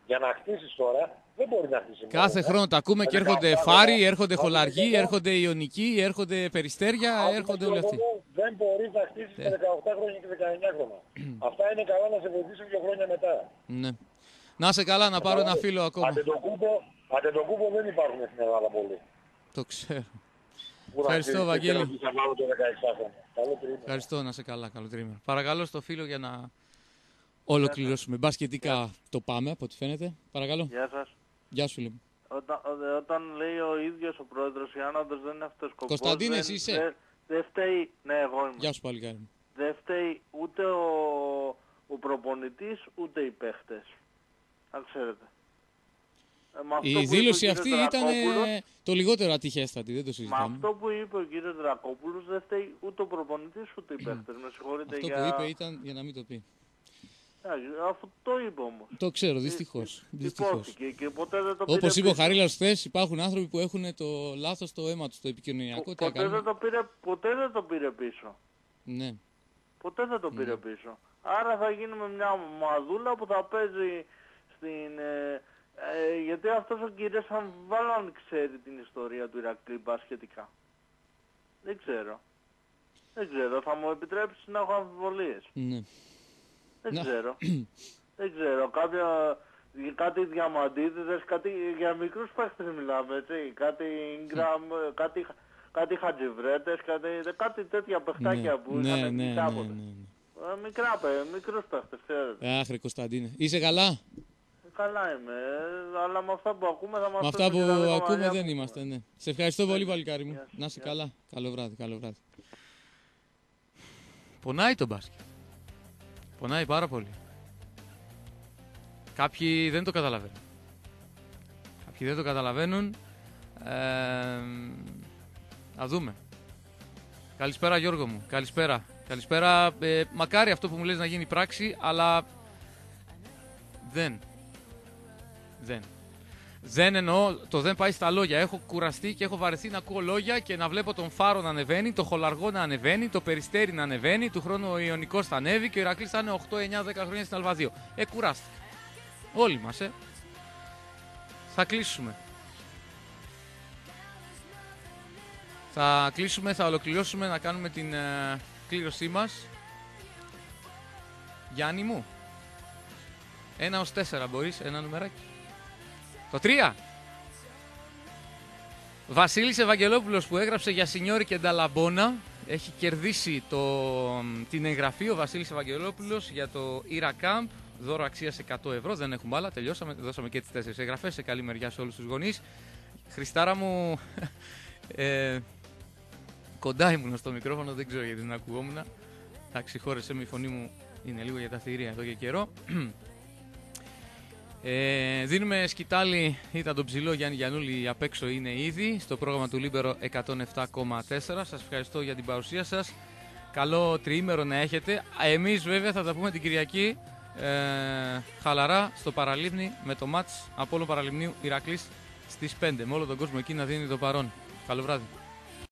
Για να χτίσεις τώρα, δεν μπορεί να χτίσεις. Κάθε χρόνο τα ακούμε και έρχονται Φάροι, έρχονται Χολαργοί, έρχονται Ιωνικοί, έρχονται Περιστέρια, έρχονται όλοι αυτοί. Δεν μπορείς να χτίσεις με 18 χρόνια και 19 χρόνια. Αυτά είναι καλά να σε βοηθήσουν 2 χρόνια μετά. Ναι. Να σε καλά, να πάρω ένα φίλο ακόμα. Αντετοκούμπο δεν υπάρχουν στην Ελλάδα πολύ. Το ξέρω. Ευχαριστώ, Βαγγέλη. Ευχαριστώ, να σε καλά, καλό τρίμηνο. Παρακαλώ στο φίλο για να ολοκληρώσουμε. Μπασκετικά το πάμε, από ό,τι φαίνεται. Παρακαλώ. Γεια σας. Γεια σου, λοιπόν. Όταν λέει ο ίδιος ο πρόεδρος, οι άνοδος δεν είναι αυτός σκοπός. Κωνσταντίνε, εσύ είσαι. Δεν φταίει, ναι, εγώ είμαι. Γεια σου, παλικάρι μου. Δεν φταίει ούτε ο προπονητής, ούτε οι παίχτες. Αν ξέρετε. Η δήλωση αυτή ήταν το λιγότερο ατυχέστατη, δεν το συζητάμε. Με αυτό που είπε ο κύριος Δρακόπουλος δεν φταίει ούτε ο προπονητής ούτε οι παίχτες. Με συγχωρείτε αυτό για... που είπε ήταν για να μην το πει. Αυτό το είπε όμως. Το ξέρω, δυστυχώς. Υπόθηκε και ποτέ δεν το πήρε. Όπως είπε ο Χαρίλας χθες, υπάρχουν άνθρωποι που έχουν το λάθος στο αίμα τους, το επικοινωνιακό. Ποτέ δεν το πήρε πίσω. Ναι. Ποτέ δεν το πήρε πίσω. Άρα θα γίνουμε μια μαδούλα που θα παίζει στην... γιατί αυτός ο κύριος αμφιβάλλον ξέρει την ιστορία του Ηρακλή μπασκετικά. Δεν ξέρω. Θα μου επιτρέψεις να έχω αμφιβολίες. Ναι. Δεν ξέρω. Κάτι διαμαντίδες, κάτι για μικρούς παίχτες μιλάμε, έτσι. Κάτι Ingram, κάτι Χατζιβρέτες, κάτι τέτοια παιχτάκια που είχαν βγει κάποτε. Μικρούς παίχτες, ξέρετε. Άχρη Κωνσταντίνε. Είσαι καλά? Καλά είμαι, αλλά με αυτά που ακούμε θα μας... Με αυτά που ακούμε δεν είμαστε, ναι. Σε ευχαριστώ πολύ, παλικάρι μου. Να είσαι καλά. Καλό βράδυ, καλό βράδυ. Πονάει το μπάσκετ. Πονάει πάρα πολύ. Κάποιοι δεν το καταλαβαίνουν. Θα δούμε. Καλησπέρα, Γιώργο μου. Καλησπέρα. Μακάρι αυτό που μου λες να γίνει πράξη, αλλά δεν εννοώ, το δεν πάει στα λόγια. Έχω κουραστεί και έχω βαρεθεί να ακούω λόγια και να βλέπω τον Φάρο να ανεβαίνει, το Χολαργό να ανεβαίνει, το Περιστέρι να ανεβαίνει, του χρόνου ο Ιωνικός θα ανέβει και ο Ηρακλής θα είναι 8, 9, 10 χρόνια στην Αλβαδίο. Κουράστηκα. Όλοι μας, Θα κλείσουμε. Θα ολοκληρώσουμε να κάνουμε την κλήρωσή μας. Γιάννη μου, 1 ως 4 μπορείς, ένα νουμεράκι. Το 3. Βασίλης Ευαγγελόπουλος που έγραψε για Σινιόρι και Νταλαμπόνα έχει κερδίσει την εγγραφή. Ο Βασίλης Ευαγγελόπουλος για το Ira Camp. Δώρο αξίας 100 ευρώ. Δεν έχουμε άλλα. Τελειώσαμε. Δώσαμε και τις 4 εγγραφές. Σε καλή μεριά σε όλους τους γονείς. Χριστάρα μου, κοντά ήμουν στο μικρόφωνο. Δεν ξέρω γιατί δεν ακουγόμουν. Εντάξει, χώρεσέ με, η φωνή μου είναι λίγο για τα θηρία εδώ και καιρό. Δίνουμε σκητάλη, ήταν τον ψηλό Γιάννη Γιαννούλη απ' έξω, είναι ήδη στο πρόγραμμα του Λίμπερο 107,4. Σας ευχαριστώ για την παρουσία σας. Καλό τριήμερο να έχετε. Εμείς βέβαια θα τα πούμε την Κυριακή χαλαρά στο Παραλίμνη με το μάτς Απόλλων Παραλιμνίου Ηρακλής στις 5. Με όλο τον κόσμο εκεί να δίνει το παρόν. Καλό βράδυ.